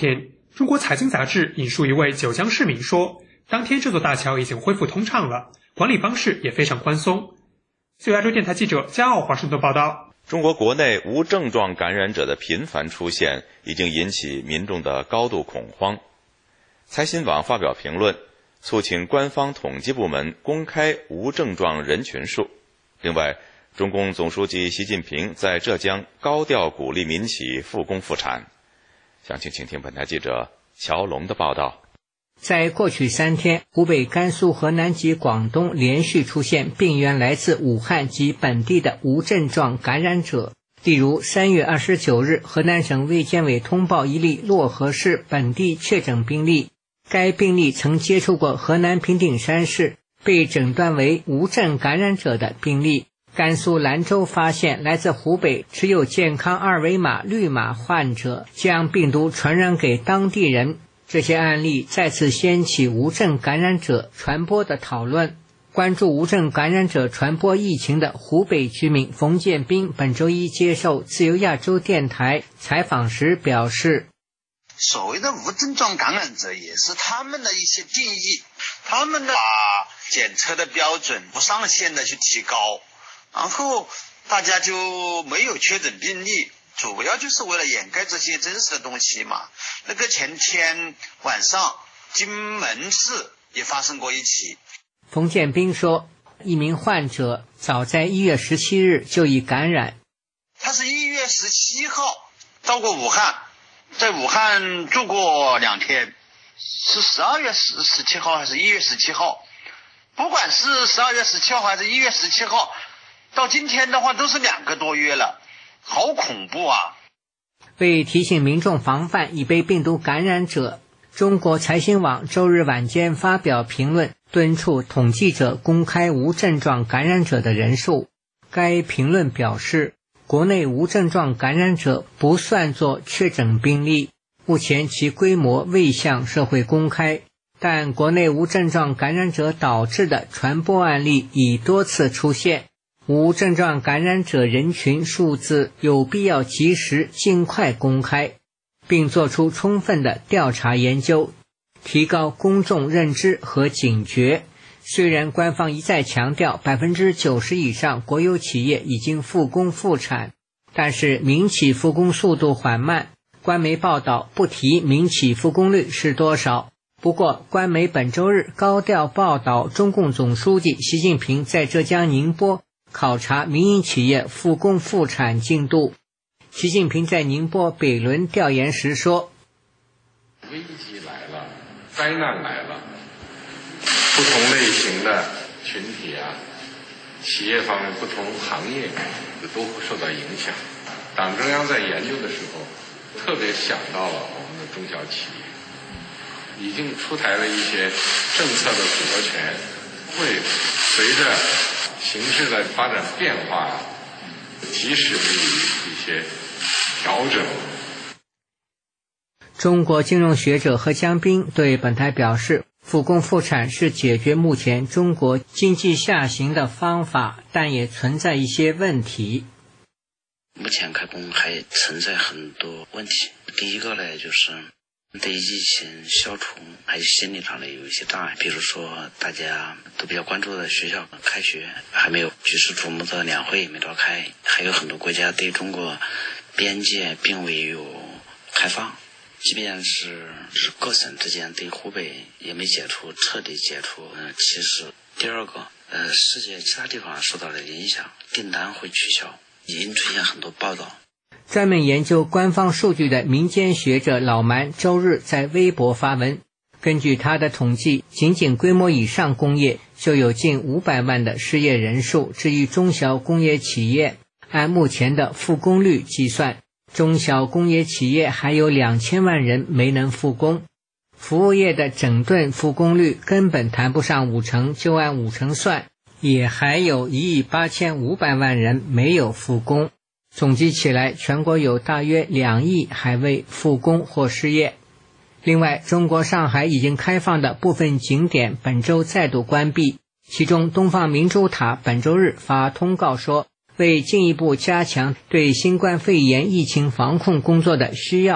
中国财经杂志引述一位九江市民说，当天这座大桥已经恢复通畅了，管理方式也非常宽松。自由亚洲电台记者加奥华盛顿报道。 中国国内无症状感染者的频繁出现，已经引起民众的高度恐慌。财新网发表评论，促请官方统计部门公开无症状人群数。另外，中共总书记习近平在浙江高调鼓励民企复工复产。详情请听本台记者乔龙的报道。 在过去三天，湖北、甘肃、河南及广东连续出现病源来自武汉及本地的无症状感染者。例如，三月二十九日，河南省卫健委通报一例漯河市本地确诊病例，该病例曾接触过河南平顶山市被诊断为无症感染者的病例。甘肃兰州发现来自湖北持有健康二维码绿码患者将病毒传染给当地人。这些案例再次掀起无症感染者传播的讨论。关注无症感染者传播疫情的湖北居民冯建斌本周一接受自由亚洲电台采访时表示， 所谓的无症状感染者也是他们的一些定义，他们的把检测的标准无上限的去提高，然后大家就没有确诊病例，主要就是为了掩盖这些真实的东西嘛。那个前天晚上金门市也发生过一起。 冯建斌说，一名患者早在一月十七日就已感染。 他是一月十七号到过武汉，在武汉住过两天，是十二月十十七号还是一月十七号？不管是十二月十七号还是一月十七号，到今天的话都是两个多月了，好恐怖啊！ 为提醒民众防范已被病毒感染者，中国财新网周日晚间发表评论，敦促统计者公开无症状感染者的人数。该评论表示，国内无症状感染者不算作确诊病例，目前其规模未向社会公开，但国内无症状感染者导致的传播案例已多次出现。无症状感染者人群数字有必要及时尽快公开，并做出充分的调查研究，提高公众认知和警觉。虽然官方一再强调 百分之九十 以上国有企业已经复工复产，但是民企复工速度缓慢，官媒报道不提民企复工率是多少。不过官媒本周日高调报道中共总书记习近平在浙江宁波考察民营企业复工复产进度。习近平在宁波北仑调研时说， 危机来了，灾难来了，不同类型的群体啊，企业方面不同行业都会受到影响。党中央在研究的时候特别想到了我们的中小企业，已经出台了一些政策的组合拳，会随着形势的发展变化，及时的一些调整。 中国金融学者何江斌对本台表示，复工复产是解决目前中国经济下行的方法，但也存在一些问题。 目前开工还存在很多问题。第一个呢，就是对疫情消除还有心理上的有一些障碍，比如说大家都比较关注的学校开学还没有，举世瞩目的两会没召开，还有很多国家对中国边界并未有开放，即便是是各省之间对湖北也没解除彻底解除呃歧视。第二个，呃，世界其他地方受到了影响，订单会取消，已经出现很多报道。 专门研究官方数据的民间学者老蛮周日在微博发文，根据他的统计，仅仅规模以上工业就有近五百万的失业人数。至于中小工业企业，按目前的复工率计算，中小工业企业还有两千万人没能复工。服务业的整顿复工率根本谈不上五成，就按五成算，也还有一亿八千五百万人没有复工。总计起来，全国有大约两亿还未复工或失业。另外，中国上海已经开放的部分景点本周再度关闭，其中东方明珠塔本周日发通告说，为进一步加强对新冠肺炎疫情防控工作的需要，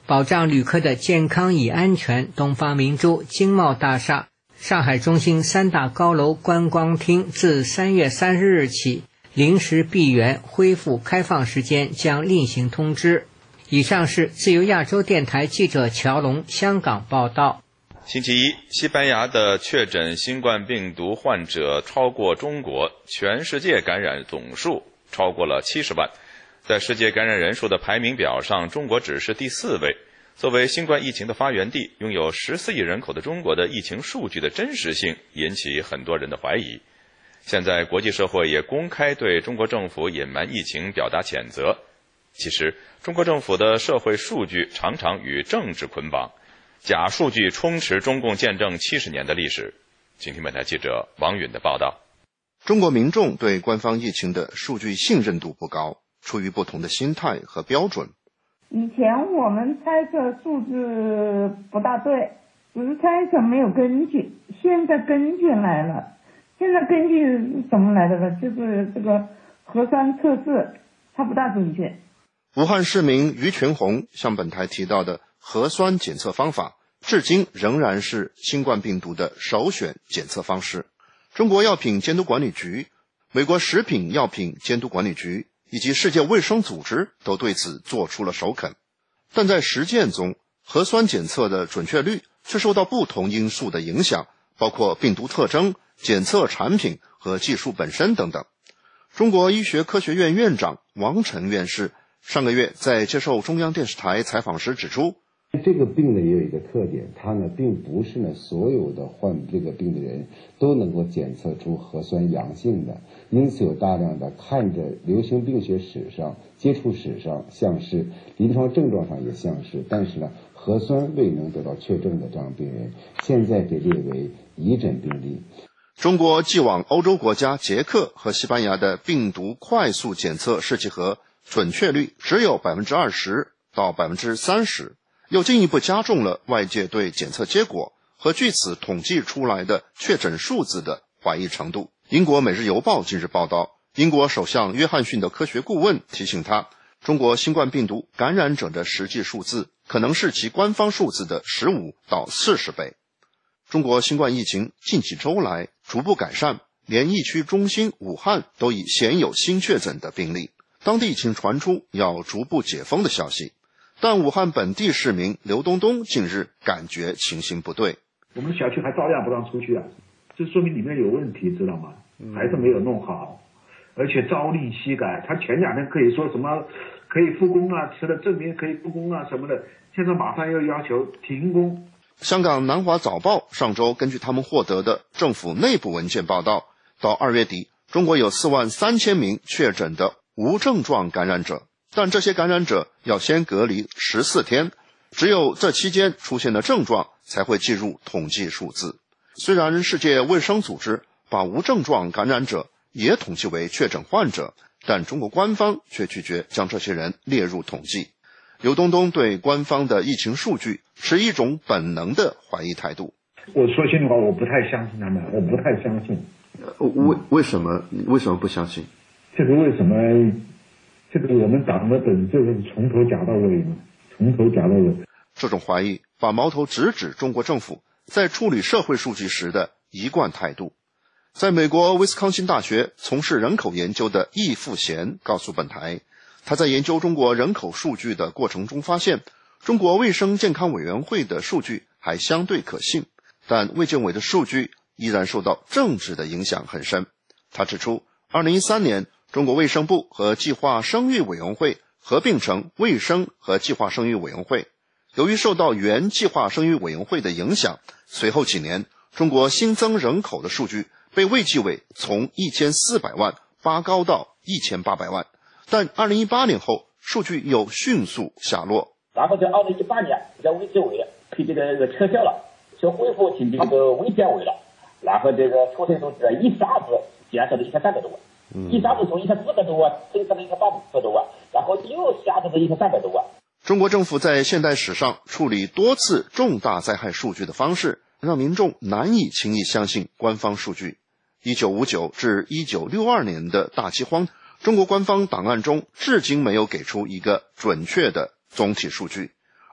保障旅客的健康与安全，东方明珠经贸大厦、上海中心三大高楼观光厅自三月三十日起临时闭园，恢复开放时间将另行通知。以上是自由亚洲电台记者乔龙香港报道。 星期一，西班牙的确诊新冠病毒患者超过中国，全世界感染总数超过了七十万。在世界感染人数的排名表上，中国只是第四位。作为新冠疫情的发源地，拥有十四亿人口的中国的疫情数据的真实性引起很多人的怀疑。现在国际社会也公开对中国政府隐瞒疫情表达谴责。其实，中国政府的社会数据常常与政治捆绑，假数据充斥中共建政七十年的历史。请听本台记者王允的报道。 中国民众对官方疫情的数据信任度不高，出于不同的心态和标准。 以前我们猜测数字不大对，只是猜测没有根据，现在根据来了。现在根据是什么来的呢？就是这个核酸测试它不大准确。 武汉市民于全红向本台提到的核酸检测方法，至今仍然是新冠病毒的首选检测方式。中国药品监督管理局、美国食品药品监督管理局以及世界卫生组织都对此做出了首肯。但在实践中，核酸检测的准确率却受到不同因素的影响，包括病毒特征、检测产品和技术本身等等。中国医学科学院院长王晨院士上个月在接受中央电视台采访时指出， 这个病呢也有一个特点，它呢并不是呢所有的患这个病的人都能够检测出核酸阳性的，因此有大量的看着流行病学史上、接触史上像是，临床症状上也像是，但是呢核酸未能得到确诊的这样病人，现在被列为疑诊病例。 中国继往欧洲国家捷克和西班牙的病毒快速检测试剂盒准确率只有 百分之二十 到 百分之三十， 又进一步加重了外界对检测结果和据此统计出来的确诊数字的怀疑程度。英国《每日邮报》近日报道，英国首相约翰逊的科学顾问提醒他，中国新冠病毒感染者的实际数字可能是其官方数字的十五到四十倍。中国新冠疫情近几周来逐步改善，连疫区中心武汉都已鲜有新确诊的病例，当地已经传出要逐步解封的消息。但武汉本地市民刘东东近日感觉情形不对， 我们小区还照样不让出去啊，这说明里面有问题，知道吗？还是没有弄好，而且朝令夕改，他前两天可以说什么可以复工啊，吃了证明可以复工啊什么的，现在马上又要求停工。 香港南华早报上周根据他们获得的政府内部文件报道，到二月底，中国有四万三千名确诊的无症状感染者，但这些感染者要先隔离十四天，只有这期间出现的症状才会计入统计数字。虽然世界卫生组织把无症状感染者也统计为确诊患者，但中国官方却拒绝将这些人列入统计。刘东东对官方的疫情数据持一种本能的怀疑态度。 我说心里话，我不太相信他们，我不太相信。 为为什么为什么不相信？ 这个为什么？这个我们党的本就是从头讲到尾嘛，从头讲到尾。 这种怀疑把矛头直指中国政府在处理社会数据时的一贯态度。在美国威斯康辛大学从事人口研究的易富贤告诉本台，他在研究中国人口数据的过程中发现，中国卫生健康委员会的数据还相对可信，但卫健委的数据依然受到政治的影响很深。他指出，二零一三年中国卫生部和计划生育委员会合并成卫生和计划生育委员会，由于受到原计划生育委员会的影响，随后几年中国新增人口的数据被卫计委从一千四百万拔高到一千八百万，但二零一八年后数据又迅速下落。 然后在二零一八年，在卫计委可以这个这个撤销了，就恢复进这个卫健委了，然后这个出生数字一下子减少了一千三百多万，嗯、一下子从一千四百多万增加了一千八百多万，然后又下降到一千三百多万。 中国政府在现代史上处理多次重大灾害数据的方式，让民众难以轻易相信官方数据。一九五九至一九六二年的大饥荒，中国官方档案中至今没有给出一个准确的总体数据，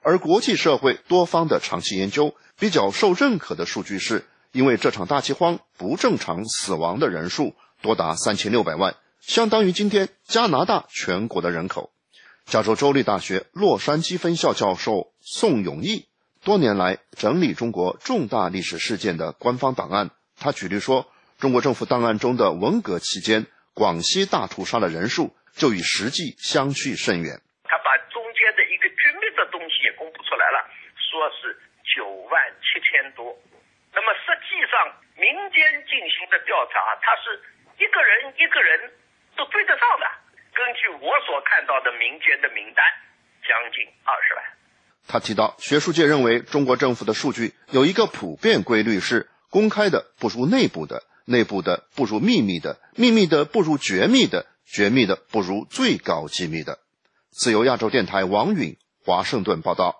而国际社会多方的长期研究比较受认可的数据是，因为这场大饥荒不正常死亡的人数多达三千六百万，相当于今天加拿大全国的人口。加州州立大学洛杉矶分校教授宋永义多年来整理中国重大历史事件的官方档案，他举例说，中国政府档案中的文革期间广西大屠杀的人数就与实际相去甚远。 他把中间的一个军密的东西也公布出来了，说是九万七千多。那么实际上民间进行的调查，他是一个人一个人都对得上的。根据我所看到的民间的名单，将近二十万。 他提到，学术界认为中国政府的数据有一个普遍规律是，公开的不如内部的，内部的不如秘密的，秘密的不如绝密的，绝密的不如最高机密的。自由亚洲电台王允华盛顿报道。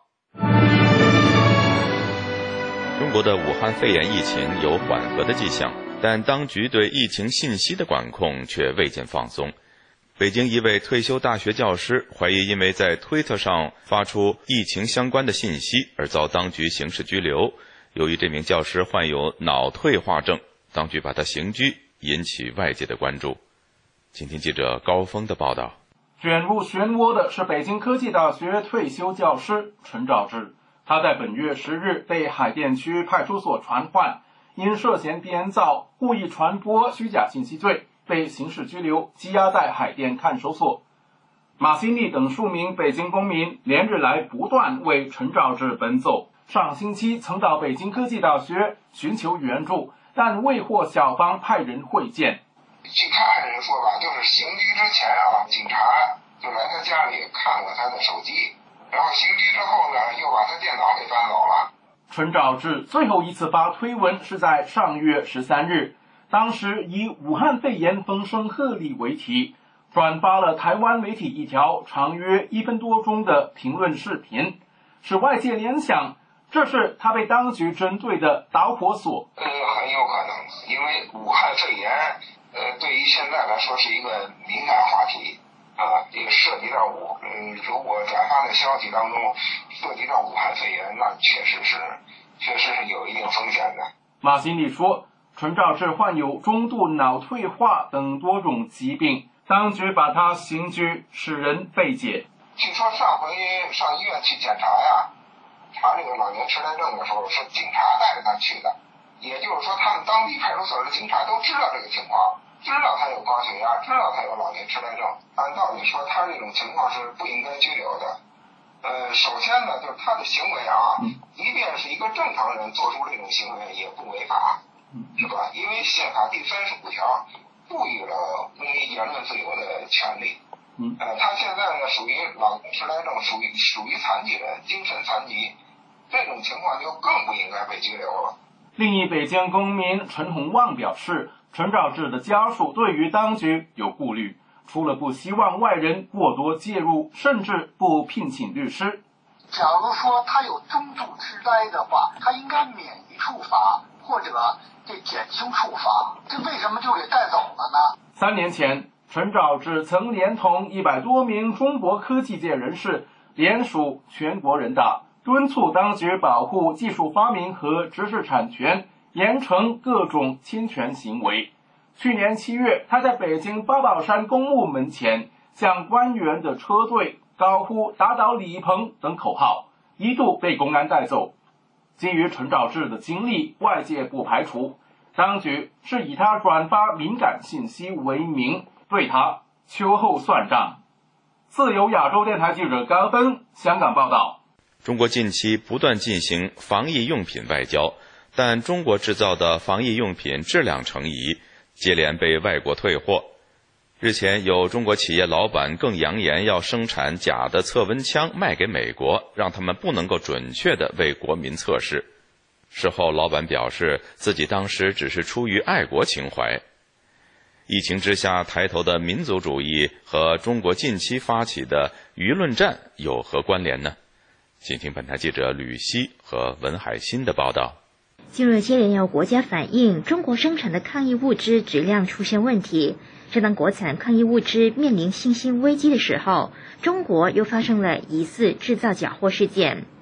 中国的武汉肺炎疫情有缓和的迹象，但当局对疫情信息的管控却未见放松。北京一位退休大学教师怀疑因为在推特上发出疫情相关的信息而遭当局刑事拘留。由于这名教师患有脑退化症，当局把他刑拘，引起外界的关注。请听记者高峰的报道。 卷入漩涡的是北京科技大学退休教师陈肇之，他在本月十日被海淀区派出所传唤，因涉嫌编造、故意传播虚假信息罪被刑事拘留，羁押在海淀看守所。马新立等数名北京公民连日来不断为陈肇之奔走，上星期曾到北京科技大学寻求援助，但未获校方派人会见。 据他人说吧，就是刑拘之前啊，警察就来他家里看过他的手机，然后刑拘之后呢，又把他电脑给搬走了。 陈肇之最后一次发推文是在上月十三日，当时以武汉肺炎风声鹤唳为题，转发了台湾媒体一条长约一分多钟的评论视频，使外界联想这是他被当局针对的导火索。 呃，很有可能，因为武汉肺炎，呃，对于现在来说是一个敏感话题啊，也涉及到武，嗯，如果转发的消息当中涉及到武汉肺炎，那确实是，确实是有一定风险的。 马新立说，陈肇之患有中度脑退化等多种疾病，当局把他刑拘，使人费解。 据说上回上医院去检查呀，查这个老年痴呆症的时候，是警察带着他去的，也就是说，他们当地派出所的警察都知道这个情况，知道他有高血压，知道他有老年痴呆症。按道理说，他这种情况是不应该拘留的。呃，首先呢，就是他的行为啊，即便是一个正常人做出这种行为也不违法，是吧？因为宪法第三十五条赋予了公民言论自由的权利。呃，他现在呢属于老年痴呆症，属于属于残疾人，精神残疾，这种情况就更不应该被拘留了。 另一北京公民陈洪旺表示，陈肇之的家属对于当局有顾虑，除了不希望外人过多介入，甚至不聘请律师。 假如说他有中度痴呆的话，他应该免于处罚，或者这减轻处罚，这为什么就给带走了呢？ 三年前，陈肇之曾连同一百多名中国科技界人士联署全国人大，敦促当局保护技术发明和知识产权，严惩各种侵权行为。去年七月，他在北京八宝山公墓门前向官员的车队高呼打倒李鹏等口号，一度被公安带走。基于陈肇之的经历，外界不排除当局是以他转发敏感信息为名，对他秋后算账。自由亚洲电台记者高峰香港报道。 中国近期不断进行防疫用品外交，但中国制造的防疫用品质量成疑，接连被外国退货。日前，有中国企业老板更扬言要生产假的测温枪卖给美国，让他们不能够准确地为国民测试。事后，老板表示自己当时只是出于爱国情怀。疫情之下抬头的民族主义和中国近期发起的舆论战有何关联呢？请听本台记者吕希和文海欣的报道。 近日接连有国家反映中国生产的抗疫物质质量出现问题，正当国产抗疫物质面临信心危机的时候，中国又发生了疑似制造假货事件。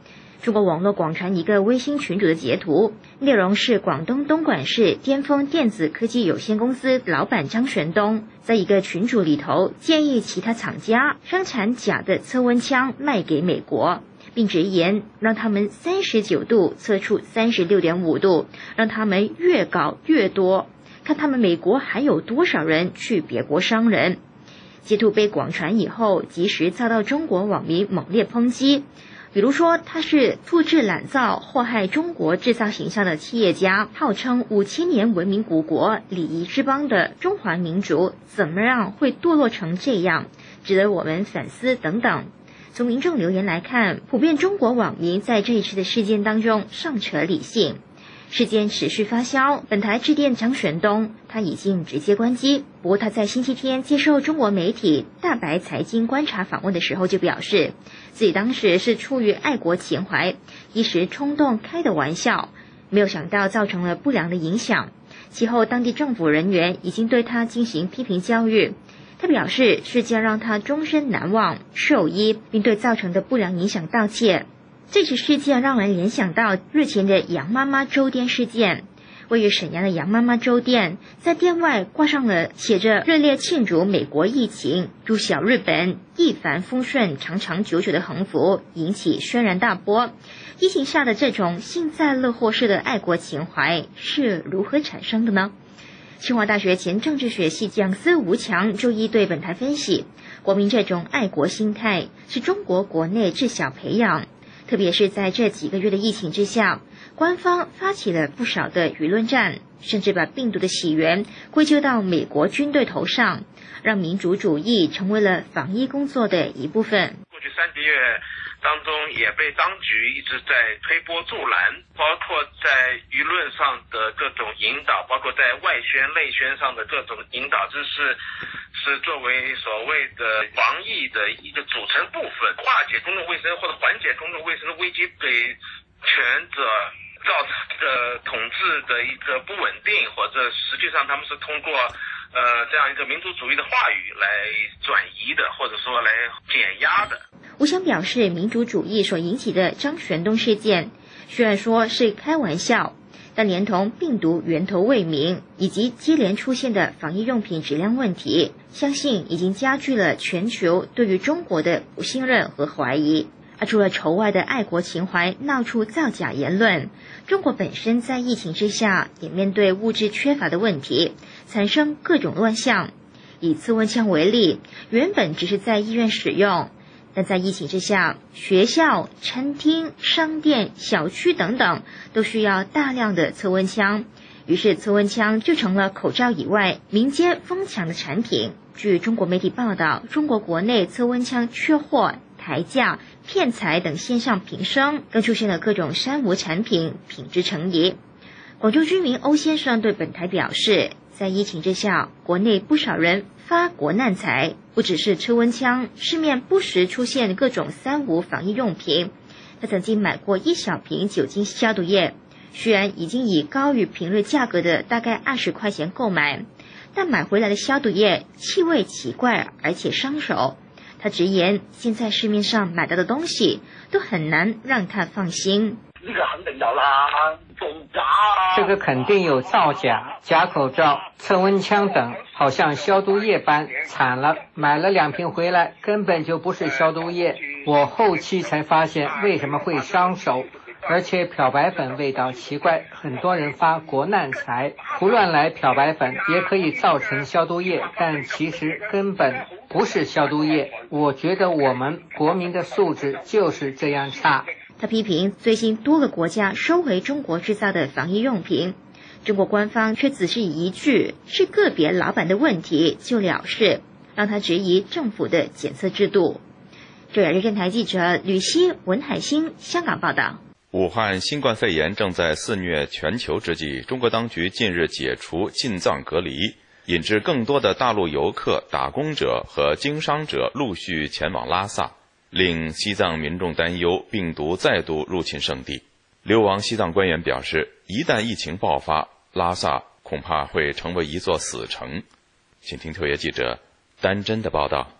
中国网络广传一个微信群组的截图，内容是广东东莞市巅峰电子科技有限公司老板张玄东在一个群组里头建议其他厂家生产假的测温枪卖给美国，并直言让他们三十九度测出三十六点五度，让他们越搞越多，看他们美国还有多少人去别国伤人。截图被广传以后，及时遭到中国网民猛烈抨击。比如说，他是复制懒造、祸害中国制造形象的企业家，号称五千年文明古国、礼仪之邦的中华民族，怎么样会堕落成这样，值得我们反思等等。从民众留言来看，普遍中国网民在这一次的事件当中尚扯理性。事件持续发酵，本台致电张玄东，他已经直接关机。不过他在星期天接受中国媒体大白财经观察访问的时候就表示，自己当时是出于爱国情怀，一时冲动开的玩笑，没有想到造成了不良的影响。其后当地政府人员已经对他进行批评教育。他表示事件让他终身难忘，受益，并对造成的不良影响道歉。这起事件让人联想到日前的杨妈妈粥店事件。位于沈阳的杨妈妈粥店，在店外挂上了写着热烈庆祝美国疫情，祝小日本一帆风顺长长久久的横幅，引起轩然大波。疫情下的这种幸灾乐祸式的爱国情怀是如何产生的呢？清华大学前政治学系讲师吴强周一对本台分析，国民这种爱国心态是中国国内自小培养，特别是在这几个月的疫情之下，官方发起了不少的舆论战，甚至把病毒的起源归咎到美国军队头上，让民族主义成为了防疫工作的一部分。 过去三个月当中也被当局一直在推波助澜，包括在舆论上的各种引导，包括在外宣内宣上的各种引导，这是是作为所谓的防疫的一个组成部分，化解公共卫生或者缓解公共卫生的危机给权者造成的统治的一个不稳定，或者实际上他们是通过呃这样一个民族主义的话语来转移的，或者说来减压的。 吴强表示，民族主义所引起的张玄东事件，虽然说是开玩笑，但连同病毒源头未明以及接连出现的防疫用品质量问题，相信已经加剧了全球对于中国的不信任和怀疑。而除了仇外的爱国情怀闹出造假言论，中国本身在疫情之下也面对物质缺乏的问题，产生各种乱象。以测温枪为例，原本只是在医院使用，但在疫情之下，学校、餐厅、商店、小区等等都需要大量的测温枪，于是测温枪就成了口罩以外民间疯抢的产品。据中国媒体报道，中国国内测温枪缺货、抬价、骗财等现象频生，更出现了各种山无产品，品质成疑。广州居民欧先生对本台表示，在疫情之下，国内不少人发国难财，不只是测温枪，市面不时出现各种三无防疫用品。他曾经买过一小瓶酒精消毒液，虽然已经以高于平日价格的大概二十块钱购买，但买回来的消毒液气味奇怪，而且伤手。他直言，现在市面上买到的东西都很难让他放心。 这个肯定有啦，造假啊！ 这个肯定有造假，假口罩、测温枪等，好像消毒液般。惨了，买了两瓶回来，根本就不是消毒液。我后期才发现为什么会伤手，而且漂白粉味道奇怪，很多人发国难财，胡乱来漂白粉也可以造成消毒液，但其实根本不是消毒液。我觉得我们国民的素质就是这样差。 他批评最近多个国家收回中国制造的防疫用品，中国官方却只是一句是个别老板的问题就了事，让他质疑政府的检测制度。中亚日电台记者吕希、文海星香港报道。 武汉新冠肺炎正在肆虐全球之际，中国当局近日解除进藏隔离，引致更多的大陆游客、打工者和经商者陆续前往拉萨，令西藏民众担忧病毒再度入侵圣地。流亡西藏官员表示，一旦疫情爆发，拉萨恐怕会成为一座死城。请听特约记者丹真的报道。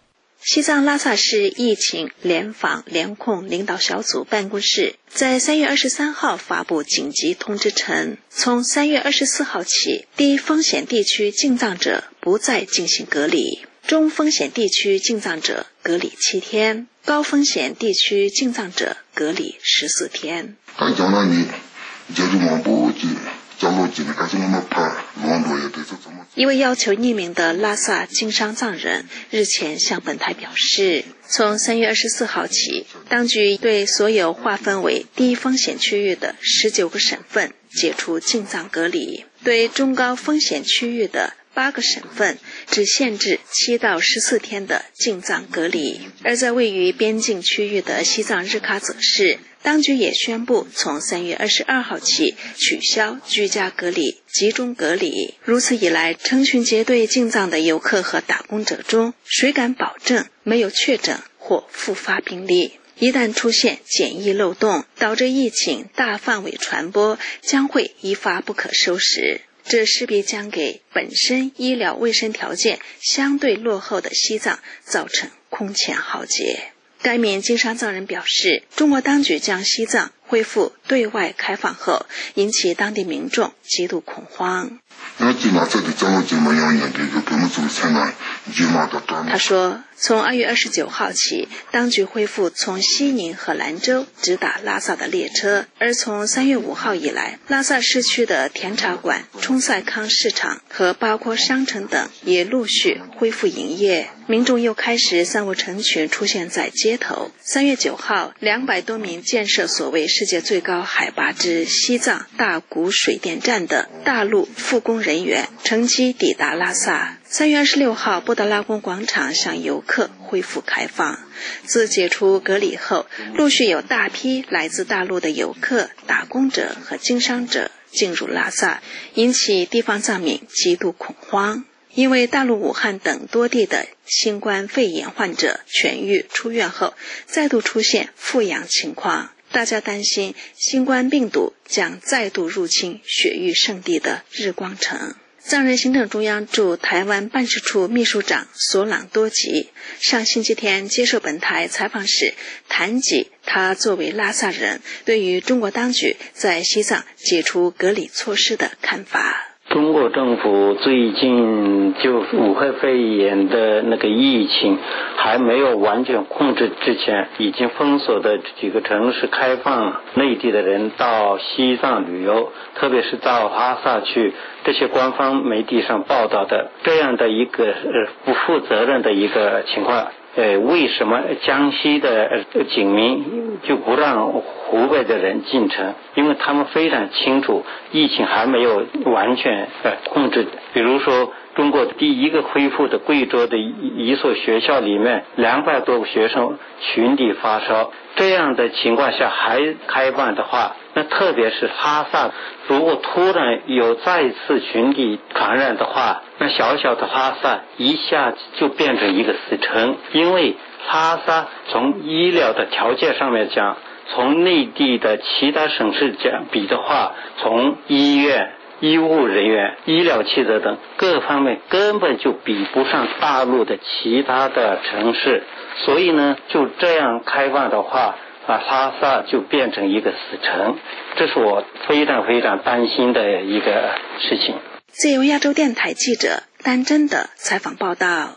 西藏拉萨市疫情联防联控领导小组办公室在三月二十三号发布紧急通知称，从三月二十四号起，低风险地区进藏者不再进行隔离，中风险地区进藏者隔离七天，高风险地区进藏者隔离十四天。一位要求匿名的拉萨经商藏人日前向本台表示，从三月二十四号起，当局对所有划分为低风险区域的十九个省份解除进藏隔离，对中高风险区域的八个省份只限制七到十四天的进藏隔离。而在位于边境区域的西藏日喀则市，当局也宣布从三月二十二号起取消居家隔离、集中隔离。如此一来，成群结队进藏的游客和打工者中，谁敢保证没有确诊或复发病例？一旦出现检疫漏洞，导致疫情大范围传播，将会一发不可收拾。这势必将给本身医疗卫生条件相对落后的西藏造成空前浩劫。该名经商藏人表示，中国当局将西藏恢复对外开放后，引起当地民众极度恐慌。他说，从二月二十九号起，当局恢复从西宁和兰州直达拉萨的列车，而从三月五号以来，拉萨市区的甜茶馆、冲赛康市场和包括商城等也陆续恢复营业，民众又开始散步成群出现在街头。三月九号，两百多名建设所谓世界最高海拔之西藏大古水电站的大陆复工人员乘机抵达拉萨。三月二十六号，布达拉宫广场向游客恢复开放。自解除隔离后，陆续有大批来自大陆的游客、打工者和经商者进入拉萨，引起地方藏民极度恐慌。因为大陆武汉等多地的新冠肺炎患者痊愈出院后，再度出现复阳情况，大家担心新冠病毒将再度入侵雪域圣地的日光城。藏人行政中央驻台湾办事处秘书长索朗多吉上星期天接受本台采访时谈及他作为拉萨人对于中国当局在西藏解除隔离措施的看法。 中国政府最近就武汉肺炎的那个疫情还没有完全控制之前，已经封锁的几个城市开放内地的人到西藏旅游，特别是到拉萨去，这些官方媒体上报道的这样的一个呃不负责任的一个情况。呃，为什么江西的呃警民就不让湖北的人进城？因为他们非常清楚疫情还没有完全呃控制。比如说，中国第一个恢复的贵州的一一所学校里面，两百多个学生群体发烧，这样的情况下还开放的话，那特别是拉萨，如果突然有再次群体传染的话，那小小的拉萨一下就变成一个死城。因为拉萨从医疗的条件上面讲，从内地的其他省市讲比的话，从医院、医务人员、医疗器材等各方面根本就比不上大陆的其他的城市，所以呢，就这样开放的话，啊，拉萨就变成一个死城，这是我非常非常担心的一个事情。 自由亚洲电台记者丹真的采访报道。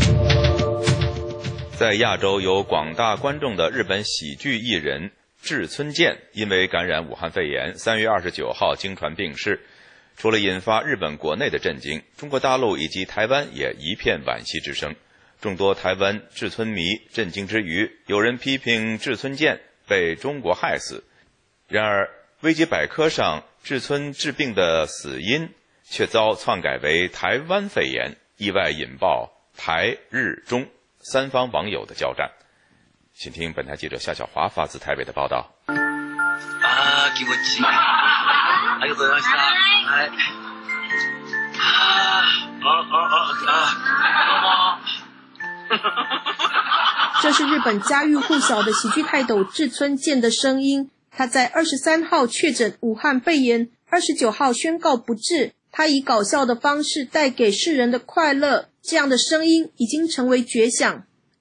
在亚洲有广大观众的日本喜剧艺人志村健，因为感染武汉肺炎，三月二十九号经传病逝。除了引发日本国内的震惊，中国大陆以及台湾也一片惋惜之声。众多台湾志村迷震惊之余，有人批评志村健被中国害死。然而维基百科上志村治病的死因却遭篡改为台湾肺炎，意外引爆台日中三方网友的交战。请听本台记者夏小华发自台北的报道。 啊，気持ちいい。ありがとうございました。はい。啊啊啊啊！どうも。 这是日本家喻户晓的喜剧泰斗志村健的声音。他在二十三号确诊武汉肺炎，二十九号宣告不治。他以搞笑的方式带给世人的快乐，这样的声音已经成为绝响。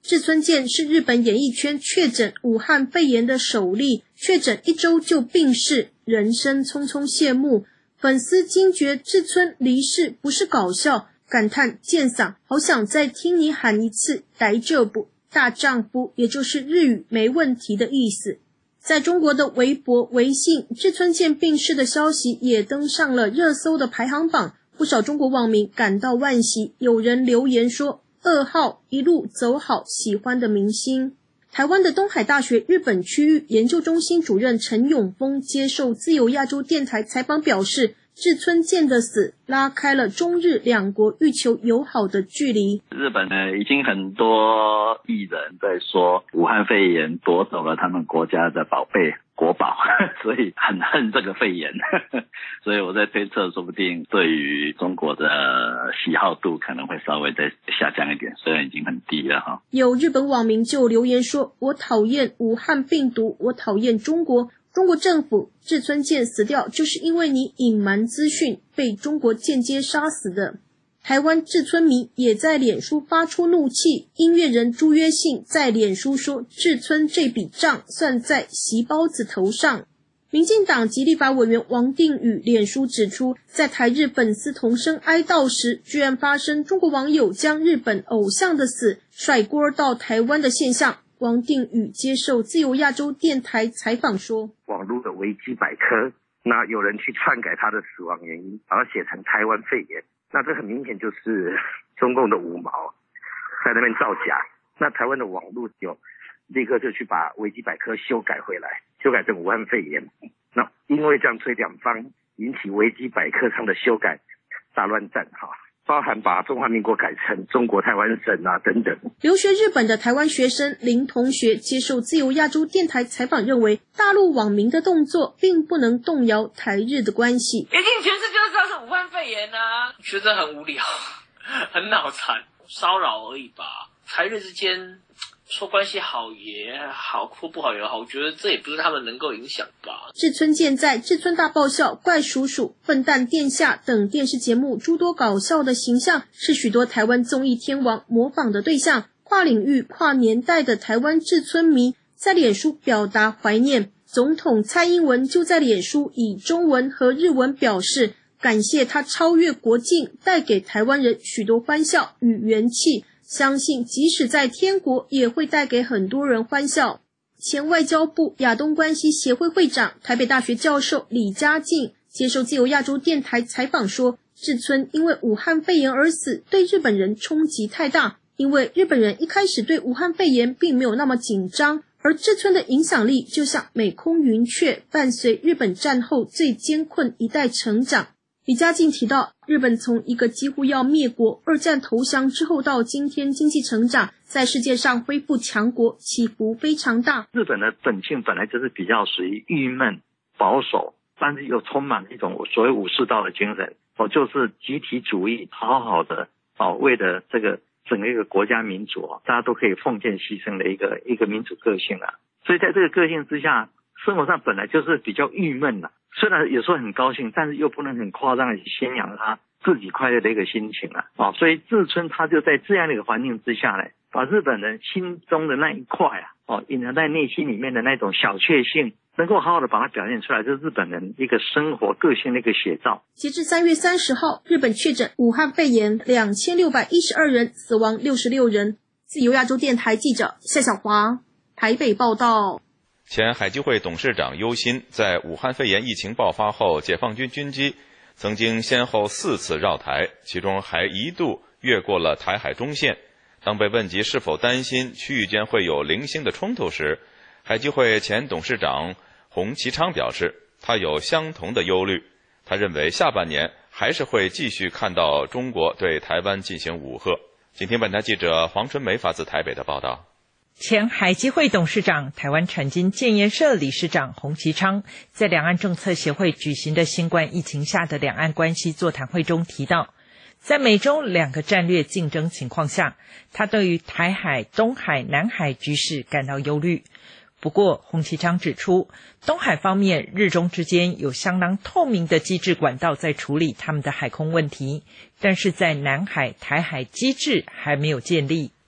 志村健是日本演艺圈确诊武汉肺炎的首例，确诊一周就病逝，人生匆匆谢幕。粉丝惊觉志村离世不是搞笑，感叹健嗓好想再听你喊一次大丈夫，大丈夫也就是日语没问题的意思。在中国的微博、微信，志村健病逝的消息也登上了热搜的排行榜，不少中国网民感到惋惜，有人留言说噩耗，一路走好，喜欢的明星。台湾的东海大学日本区域研究中心主任陈永峰接受自由亚洲电台采访表示，志村健的死拉开了中日两国欲求友好的距离。 日本呢，已经很多艺人在说武汉肺炎夺走了他们国家的宝贝国宝，所以很恨这个肺炎。所以我在推测，说不定对于中国的喜好度可能会稍微再下降一点，虽然已经很低了哈。 有日本网民就留言说，我讨厌武汉病毒，我讨厌中国。中国政府，志村健死掉就是因为你隐瞒资讯，被中国间接杀死的。台湾志村迷也在脸书发出怒气，音乐人朱约信在脸书说，志村这笔账算在席包子头上。民进党及立法委员王定宇脸书指出，在台日粉丝同声哀悼时，居然发生中国网友将日本偶像的死甩锅到台湾的现象。王定宇接受自由亚洲电台采访说， 网络的维基百科，那有人去篡改他的死亡原因，把它写成台湾肺炎，那这很明显就是中共的五毛在那边造假。那台湾的网络有立刻就去把维基百科修改回来，修改成武汉肺炎。那因为这样，所以两方引起维基百科上的修改大乱战哈。包含把中华民国改成中国台湾省啊等等。 留学日本的台湾学生林同学接受自由亚洲电台采访认为，大陆网民的动作并不能动摇台日的关系。 一定全世界都知道是武汉肺炎啊，觉得很无聊，很脑残，骚扰而已吧。台日之间说关系好也好，或不好也好，我觉得这也不是他们能够影响吧。 志村健在《志村大爆笑》、《怪叔叔》、《笨蛋殿下》等电视节目诸多搞笑的形象，是许多台湾综艺天王模仿的对象。跨领域、跨年代的台湾志村迷在脸书表达怀念。总统蔡英文就在脸书以中文和日文表示，感谢他超越国境，带给台湾人许多欢笑与元气。相信即使在天国也会带给很多人欢笑。前外交部亚东关系协会会长、台北大学教授李嘉靖接受自由亚洲电台采访说，志村因为武汉肺炎而死，对日本人冲击太大，因为日本人一开始对武汉肺炎并没有那么紧张，而志村的影响力就像美空云雀，伴随日本战后最艰困一代成长。李嘉靖提到，日本从一个几乎要灭国、二战投降之后到今天经济成长，在世界上恢复强国，起伏非常大。 日本的本性本来就是比较属于郁闷、保守，但是又充满一种所谓武士道的精神，哦，就是集体主义，好好的哦，为了这个整个一个国家民族，大家都可以奉献牺牲的一个一个民主个性啊。所以在这个个性之下，生活上本来就是比较郁闷的。虽然有时候很高兴，但是又不能很夸张的去宣扬他自己快乐的一个心情啊！哦，所以志村他就在这样的一个环境之下呢，把日本人心中的那一块啊，哦，隐藏在内心里面的那种小确幸，能够好好的把它表现出来，就是日本人一个生活个性的一个写照。 截至三月三十号，日本确诊武汉肺炎两千六百一十二人，死亡六十六人。自由亚洲电台记者夏小华台北报道。 前海基会董事长尤新在武汉肺炎疫情爆发后，解放军军机曾经先后四次绕台，其中还一度越过了台海中线。当被问及是否担心区域间会有零星的冲突时，海基会前董事长洪其昌表示，他有相同的忧虑。他认为下半年还是会继续看到中国对台湾进行武吓。请听本台记者黄春梅发自台北的报道。 前海基会董事长、台湾产经建研社理事长洪其昌在两岸政策协会举行的新冠疫情下的两岸关系座谈会中提到，在美中两个战略竞争情况下，他对于台海、东海、南海局势感到忧虑。不过洪其昌指出，东海方面日中之间有相当透明的机制管道在处理他们的海空问题，但是在南海、台海机制还没有建立。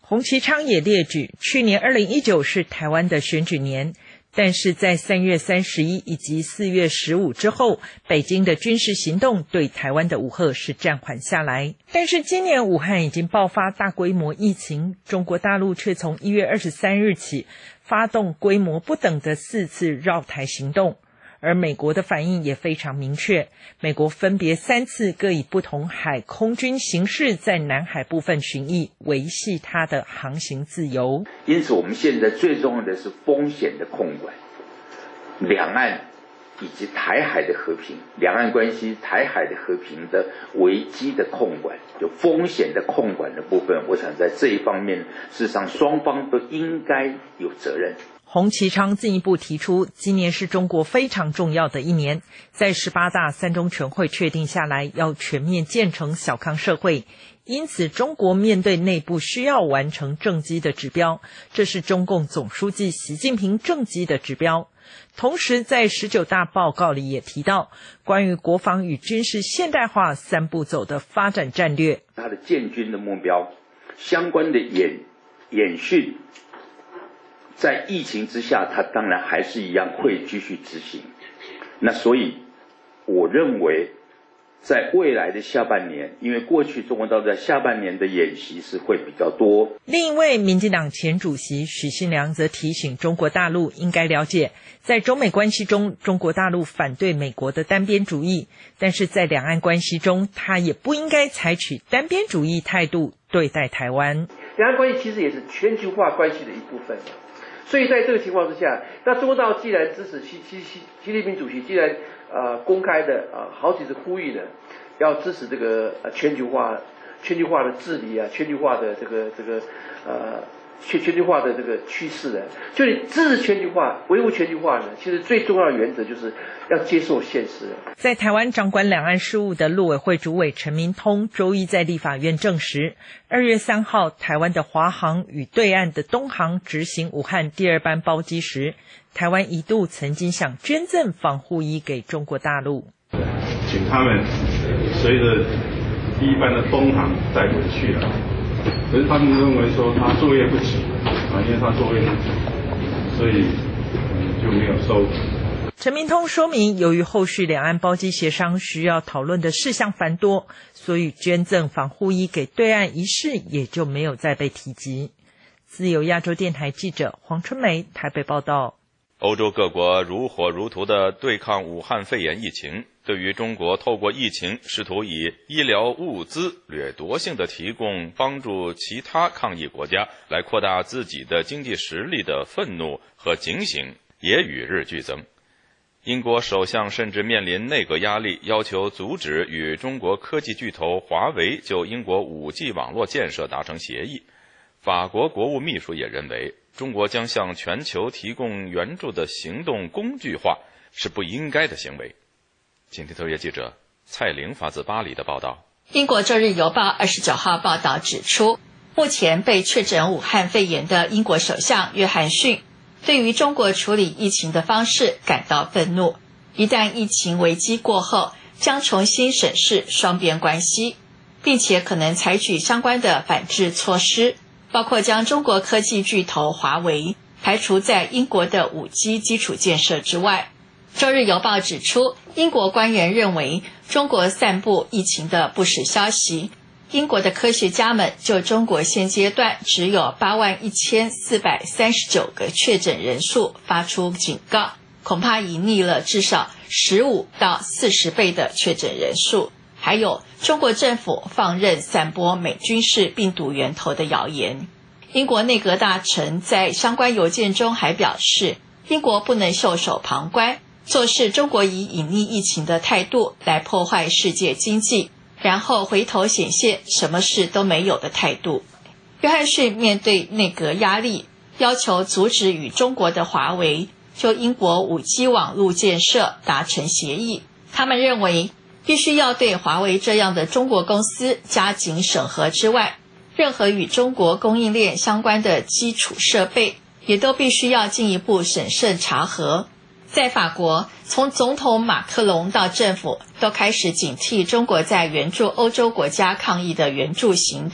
洪其昌也列举，去年二零一九是台湾的选举年，但是在三月三十一以及四月十五之后，北京的军事行动对台湾的武吓是暂缓下来。但是今年武汉已经爆发大规模疫情，中国大陆却从一月二十三日起发动规模不等的四次绕台行动。而美国的反应也非常明确，美国分别三次各以不同海空军形式在南海部分巡弋，维系它的航行自由。 因此我们现在最重要的是风险的控管，两岸以及台海的和平，两岸关系台海的和平的危机的控管，就风险的控管的部分，我想在这一方面事实上双方都应该有责任。 洪其昌进一步提出，今年是中国非常重要的一年，在十八大三中全会确定下来，要全面建成小康社会，因此中国面对内部需要完成政绩的指标，这是中共总书记习近平政绩的指标。同时在十九大报告里也提到，关于国防与军事现代化三步走的发展战略， 他的建军的目标相关的演演训，在疫情之下，它当然还是一样会继续执行。那所以，我认为，在未来的下半年，因为过去中国大陆在下半年的演习是会比较多。 另一位民进党前主席许信良则提醒中国大陆应该了解，在中美关系中，中国大陆反对美国的单边主义，但是在两岸关系中，他也不应该采取单边主义态度对待台湾。 两岸关系其实也是全球化关系的一部分。所以在这个情况之下，那中国大陆既然支持习习习习近平主席，既然呃公开的啊、呃、好几次呼吁的要支持这个呃全球化、全球化的治理啊、全球化的这个这个呃全全球化的这个趋势的，就你支持全球化、维护全球化呢，其实最重要的原则就是要接受现实。 在台湾掌管两岸事务的陆委会主委陈明通周一在立法院证实，二月三号台湾的华航与对岸的东航执行武汉第二班包机时，台湾一度曾经想捐赠防护衣给中国大陆， 请他们随着第一班的东航带回去了。可是他们认为说他作业不齐啊，因为他作业不齐，所以嗯就没有收。 陈明通说明，由于后续两岸包机协商需要讨论的事项繁多，所以捐赠防护衣给对岸一事也就没有再被提及。自由亚洲电台记者黄春梅台北报道。 欧洲各国如火如荼地对抗武汉肺炎疫情，对于中国透过疫情试图以医疗物资掠夺性地提供帮助其他抗疫国家来扩大自己的经济实力的愤怒和警醒也与日俱增。英国首相甚至面临内阁压力，要求阻止与中国科技巨头华为就英国 五 G 网络建设达成协议。法国国务秘书也认为，中国将向全球提供援助的行动工具化是不应该的行为。请听特约记者蔡玲发自巴黎的报道。 英国《周日邮报》二十九号报道指出，目前被确诊武汉肺炎的英国首相约翰逊对于中国处理疫情的方式感到愤怒，一旦疫情危机过后，将重新审视双边关系，并且可能采取相关的反制措施，包括将中国科技巨头华为排除在英国的 五 G 基础建设之外。周日邮报指出，英国官员认为中国散布疫情的不实消息，英国的科学家们就中国现阶段只有八万一千四百三十九个确诊人数发出警告，恐怕已逆了至少十五到四十倍的确诊人数。还有中国政府放任散播美军式病毒源头的谣言。英国内阁大臣在相关邮件中还表示，英国不能袖手旁观，做事中国以隐匿疫情的态度来破坏世界经济，然后回头显现什么事都没有的态度。约翰逊面对内阁压力，要求阻止与中国的华为就英国 五 G 网络建设达成协议。他们认为必须要对华为这样的中国公司加紧审核之外，任何与中国供应链相关的基础设备也都必须要进一步审慎查核。在法国，从总统马克龙到政府都开始警惕中国在援助欧洲国家抗疫的援助行动，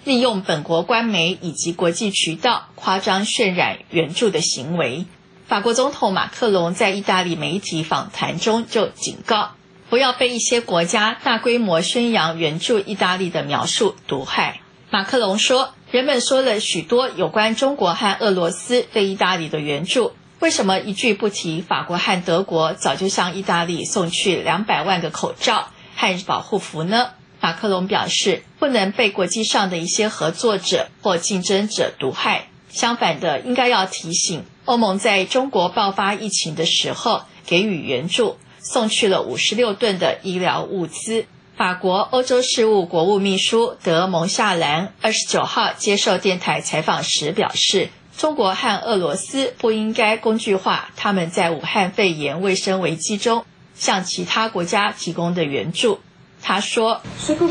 利用本国官媒以及国际渠道夸张渲染援助的行为。法国总统马克龙在意大利媒体访谈中就警告，不要被一些国家大规模宣扬援助意大利的描述毒害。马克龙说，人们说了许多有关中国和俄罗斯对意大利的援助，为什么一句不提法国和德国早就向意大利送去两百万个口罩和保护服呢？马克龙表示，不能被国际上的一些合作者或竞争者毒害，相反的，应该要提醒欧盟在中国爆发疫情的时候给予援助，送去了五十六吨的医疗物资。法国欧洲事务国务秘书德蒙夏兰二十九号接受电台采访时表示，中国和俄罗斯不应该工具化他们在武汉肺炎卫生危机中向其他国家提供的援助。他说，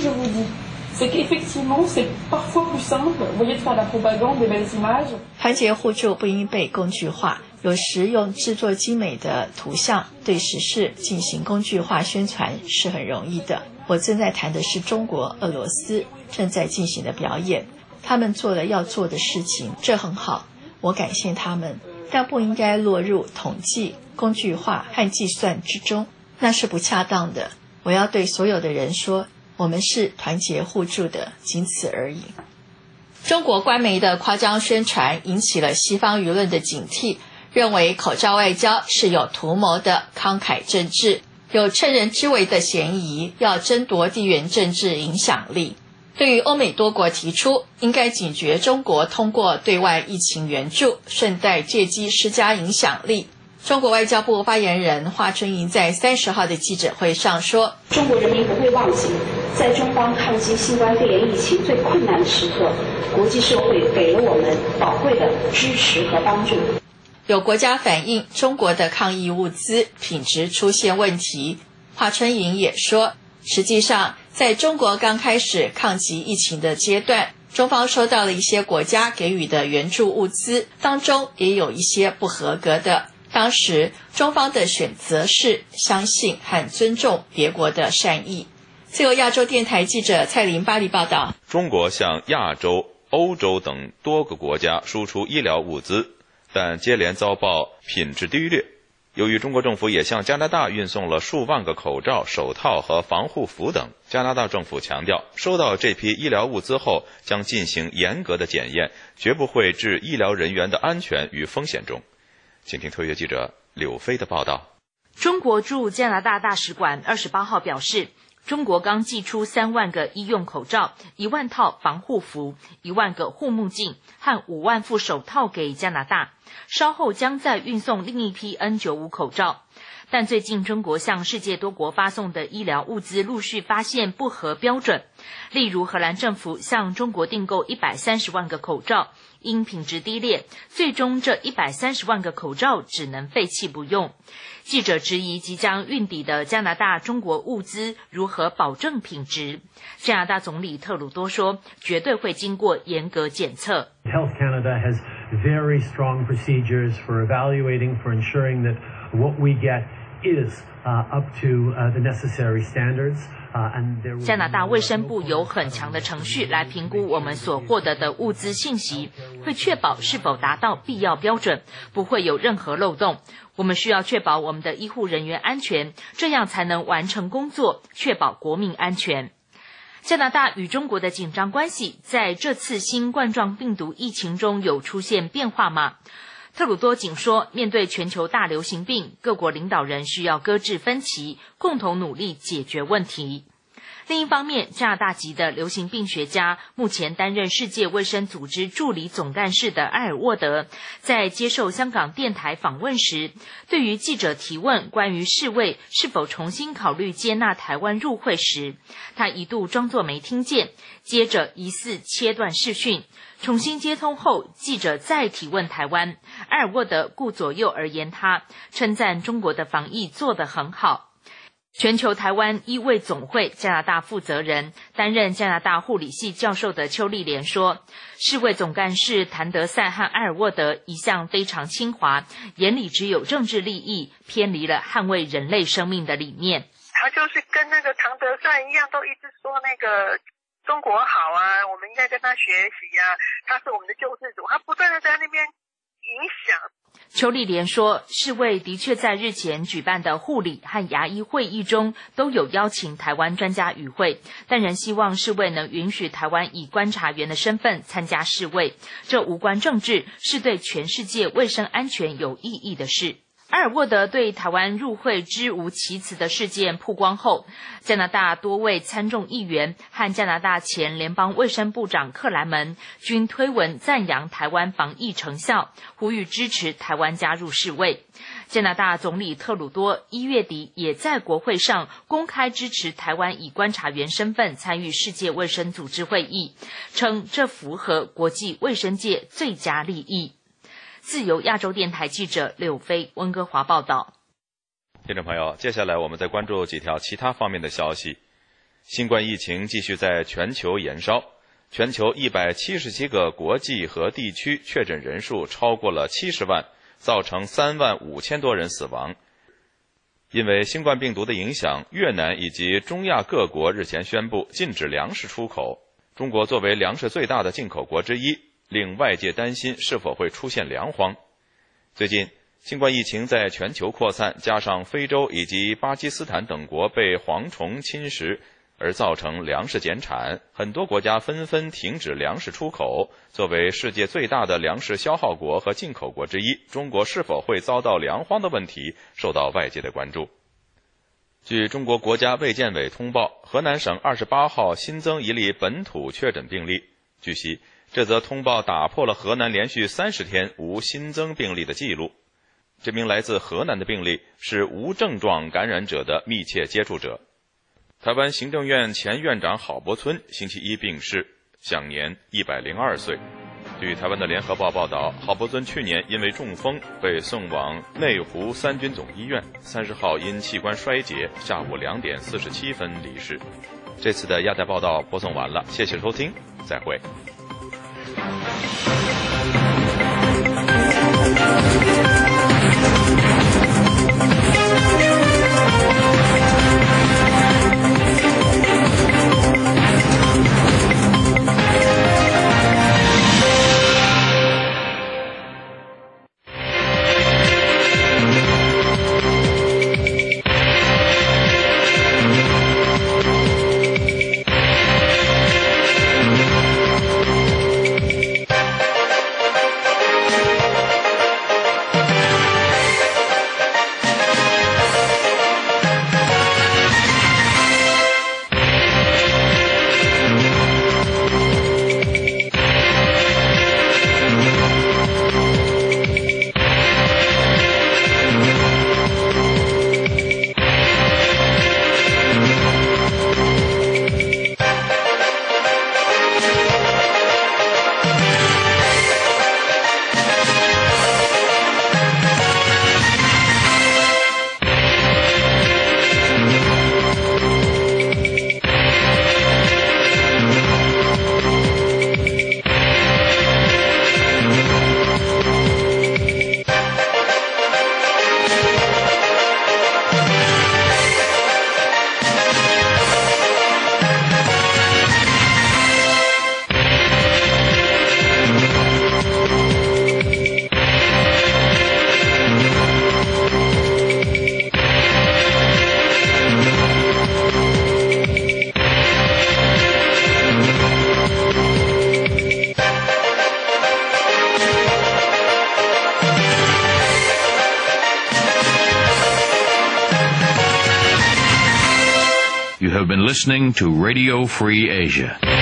团结互助不应被工具化，有时用制作精美的图像对时事进行工具化宣传是很容易的。我正在谈的是中国、俄罗斯正在进行的表演，他们做了要做的事情，这很好，我感谢他们，但不应该落入统计、工具化和计算之中，那是不恰当的。我要对所有的人说，我们是团结互助的，仅此而已。中国官媒的夸张宣传引起了西方舆论的警惕，认为口罩外交是有图谋的慷慨政治，有趁人之危的嫌疑，要争夺地缘政治影响力。对于欧美多国提出应该警觉中国通过对外疫情援助，顺带借机施加影响力，中国外交部发言人华春莹在三十号的记者会上说， 中国人民不会忘记，在中方抗击新冠肺炎疫情最困难的时刻，国际社会给了我们宝贵的支持和帮助。 有国家反映中国的抗疫物资品质出现问题，华春莹也说，实际上在中国刚开始抗击疫情的阶段，中方收到了一些国家给予的援助物资，当中也有一些不合格的。当时中方的选择是相信和尊重别国的善意。自由亚洲电台记者蔡琳巴黎报道， 中国向亚洲、欧洲等多个国家输出医疗物资，但接连遭报品质低劣。由于中国政府也向加拿大运送了数万个口罩、手套和防护服等，加拿大政府强调，收到这批医疗物资后将进行严格的检验，绝不会置医疗人员的安全于风险中。请听特约记者柳飞的报道。 中国驻加拿大大使馆二十八号表示，中国刚寄出三万个医用口罩、一万套防护服、一万个护目镜和五万副手套给加拿大，稍后将再运送另一批 N 九十五 口罩。但最近中国向世界多国发送的医疗物资陆续发现不合标准，例如荷兰政府向中国订购一百三十万个口罩，因品质低劣，最终这一百三十万个口罩只能废弃不用。记者质疑即将运抵的加拿大中国物资如何保证品质。加拿大总理特鲁多说，绝对会经过严格检测。 Health Canada has very strong procedures for evaluating, for ensuring that what we get is uh, up to uh, the necessary standards. 加拿大卫生部有很强的程序来评估我们所获得的物资信息，会确保是否达到必要标准，不会有任何漏洞。我们需要确保我们的医护人员安全，这样才能完成工作，确保国民安全。加拿大与中国的紧张关系在这次新冠状病毒疫情中有出现变化吗？特鲁多警说，面对全球大流行病，各国领导人需要搁置分歧，共同努力解决问题。另一方面，加拿大籍的流行病学家，目前担任世界卫生组织助理总干事的埃尔沃德，在接受香港电台访问时，对于记者提问关于世卫是否重新考虑接纳台湾入会时，他一度装作没听见，接着疑似切断视讯。重新接通后，记者再提问台湾，埃尔沃德顾左右而言他，称赞中国的防疫做得很好。全球台湾医卫总会加拿大负责人、担任加拿大护理系教授的邱丽莲说，世卫总干事谭德赛和埃尔沃德一向非常亲华，眼里只有政治利益，偏离了捍卫人类生命的理念。 他就是跟那个唐德赛一样，都一直说那个中中国好啊，我们应该跟他学习啊，他是我们的救世主，他不断的在那边影响。 邱丽莲说，世卫的确在日前举办的护理和牙医会议中都有邀请台湾专家与会，但仍希望世卫能允许台湾以观察员的身份参加世卫，这无关政治，是对全世界卫生安全有意义的事。埃尔沃德对台湾入会支吾其词的事件曝光后，加拿大多位参众议员和加拿大前联邦卫生部长克莱门均推文赞扬台湾防疫成效，呼吁支持台湾加入世卫。加拿大总理特鲁多一月底也在国会上公开支持台湾以观察员身份参与世界卫生组织会议，称这符合国际卫生界最佳利益。自由亚洲电台记者柳飞温哥华报道。 听众朋友，接下来我们再关注几条其他方面的消息。新冠疫情继续在全球延烧，全球一百七十七个国际和地区确诊人数超过了七十万，造成三万五千多人死亡。因为新冠病毒的影响，越南以及中亚各国日前宣布禁止粮食出口。中国作为粮食最大的进口国之一，令外界担心是否会出现粮荒。最近，新冠疫情在全球扩散，加上非洲以及巴基斯坦等国被蝗虫侵蚀，而造成粮食减产，很多国家纷纷停止粮食出口。作为世界最大的粮食消耗国和进口国之一，中国是否会遭到粮荒的问题受到外界的关注。据中国国家卫健委通报，河南省二十八号新增一例本土确诊病例。据悉，这则通报打破了河南连续三十天无新增病例的记录。这名来自河南的病例是无症状感染者的密切接触者。台湾行政院前院长郝柏村星期一病逝，享年一百零二岁。据台湾的联合报报道，郝柏村去年因为中风被送往内湖三军总医院，三十号因器官衰竭，下午两点四十七分离世。这次的亚太报道播送完了，谢谢收听，再会。 You have been listening to Radio Free Asia.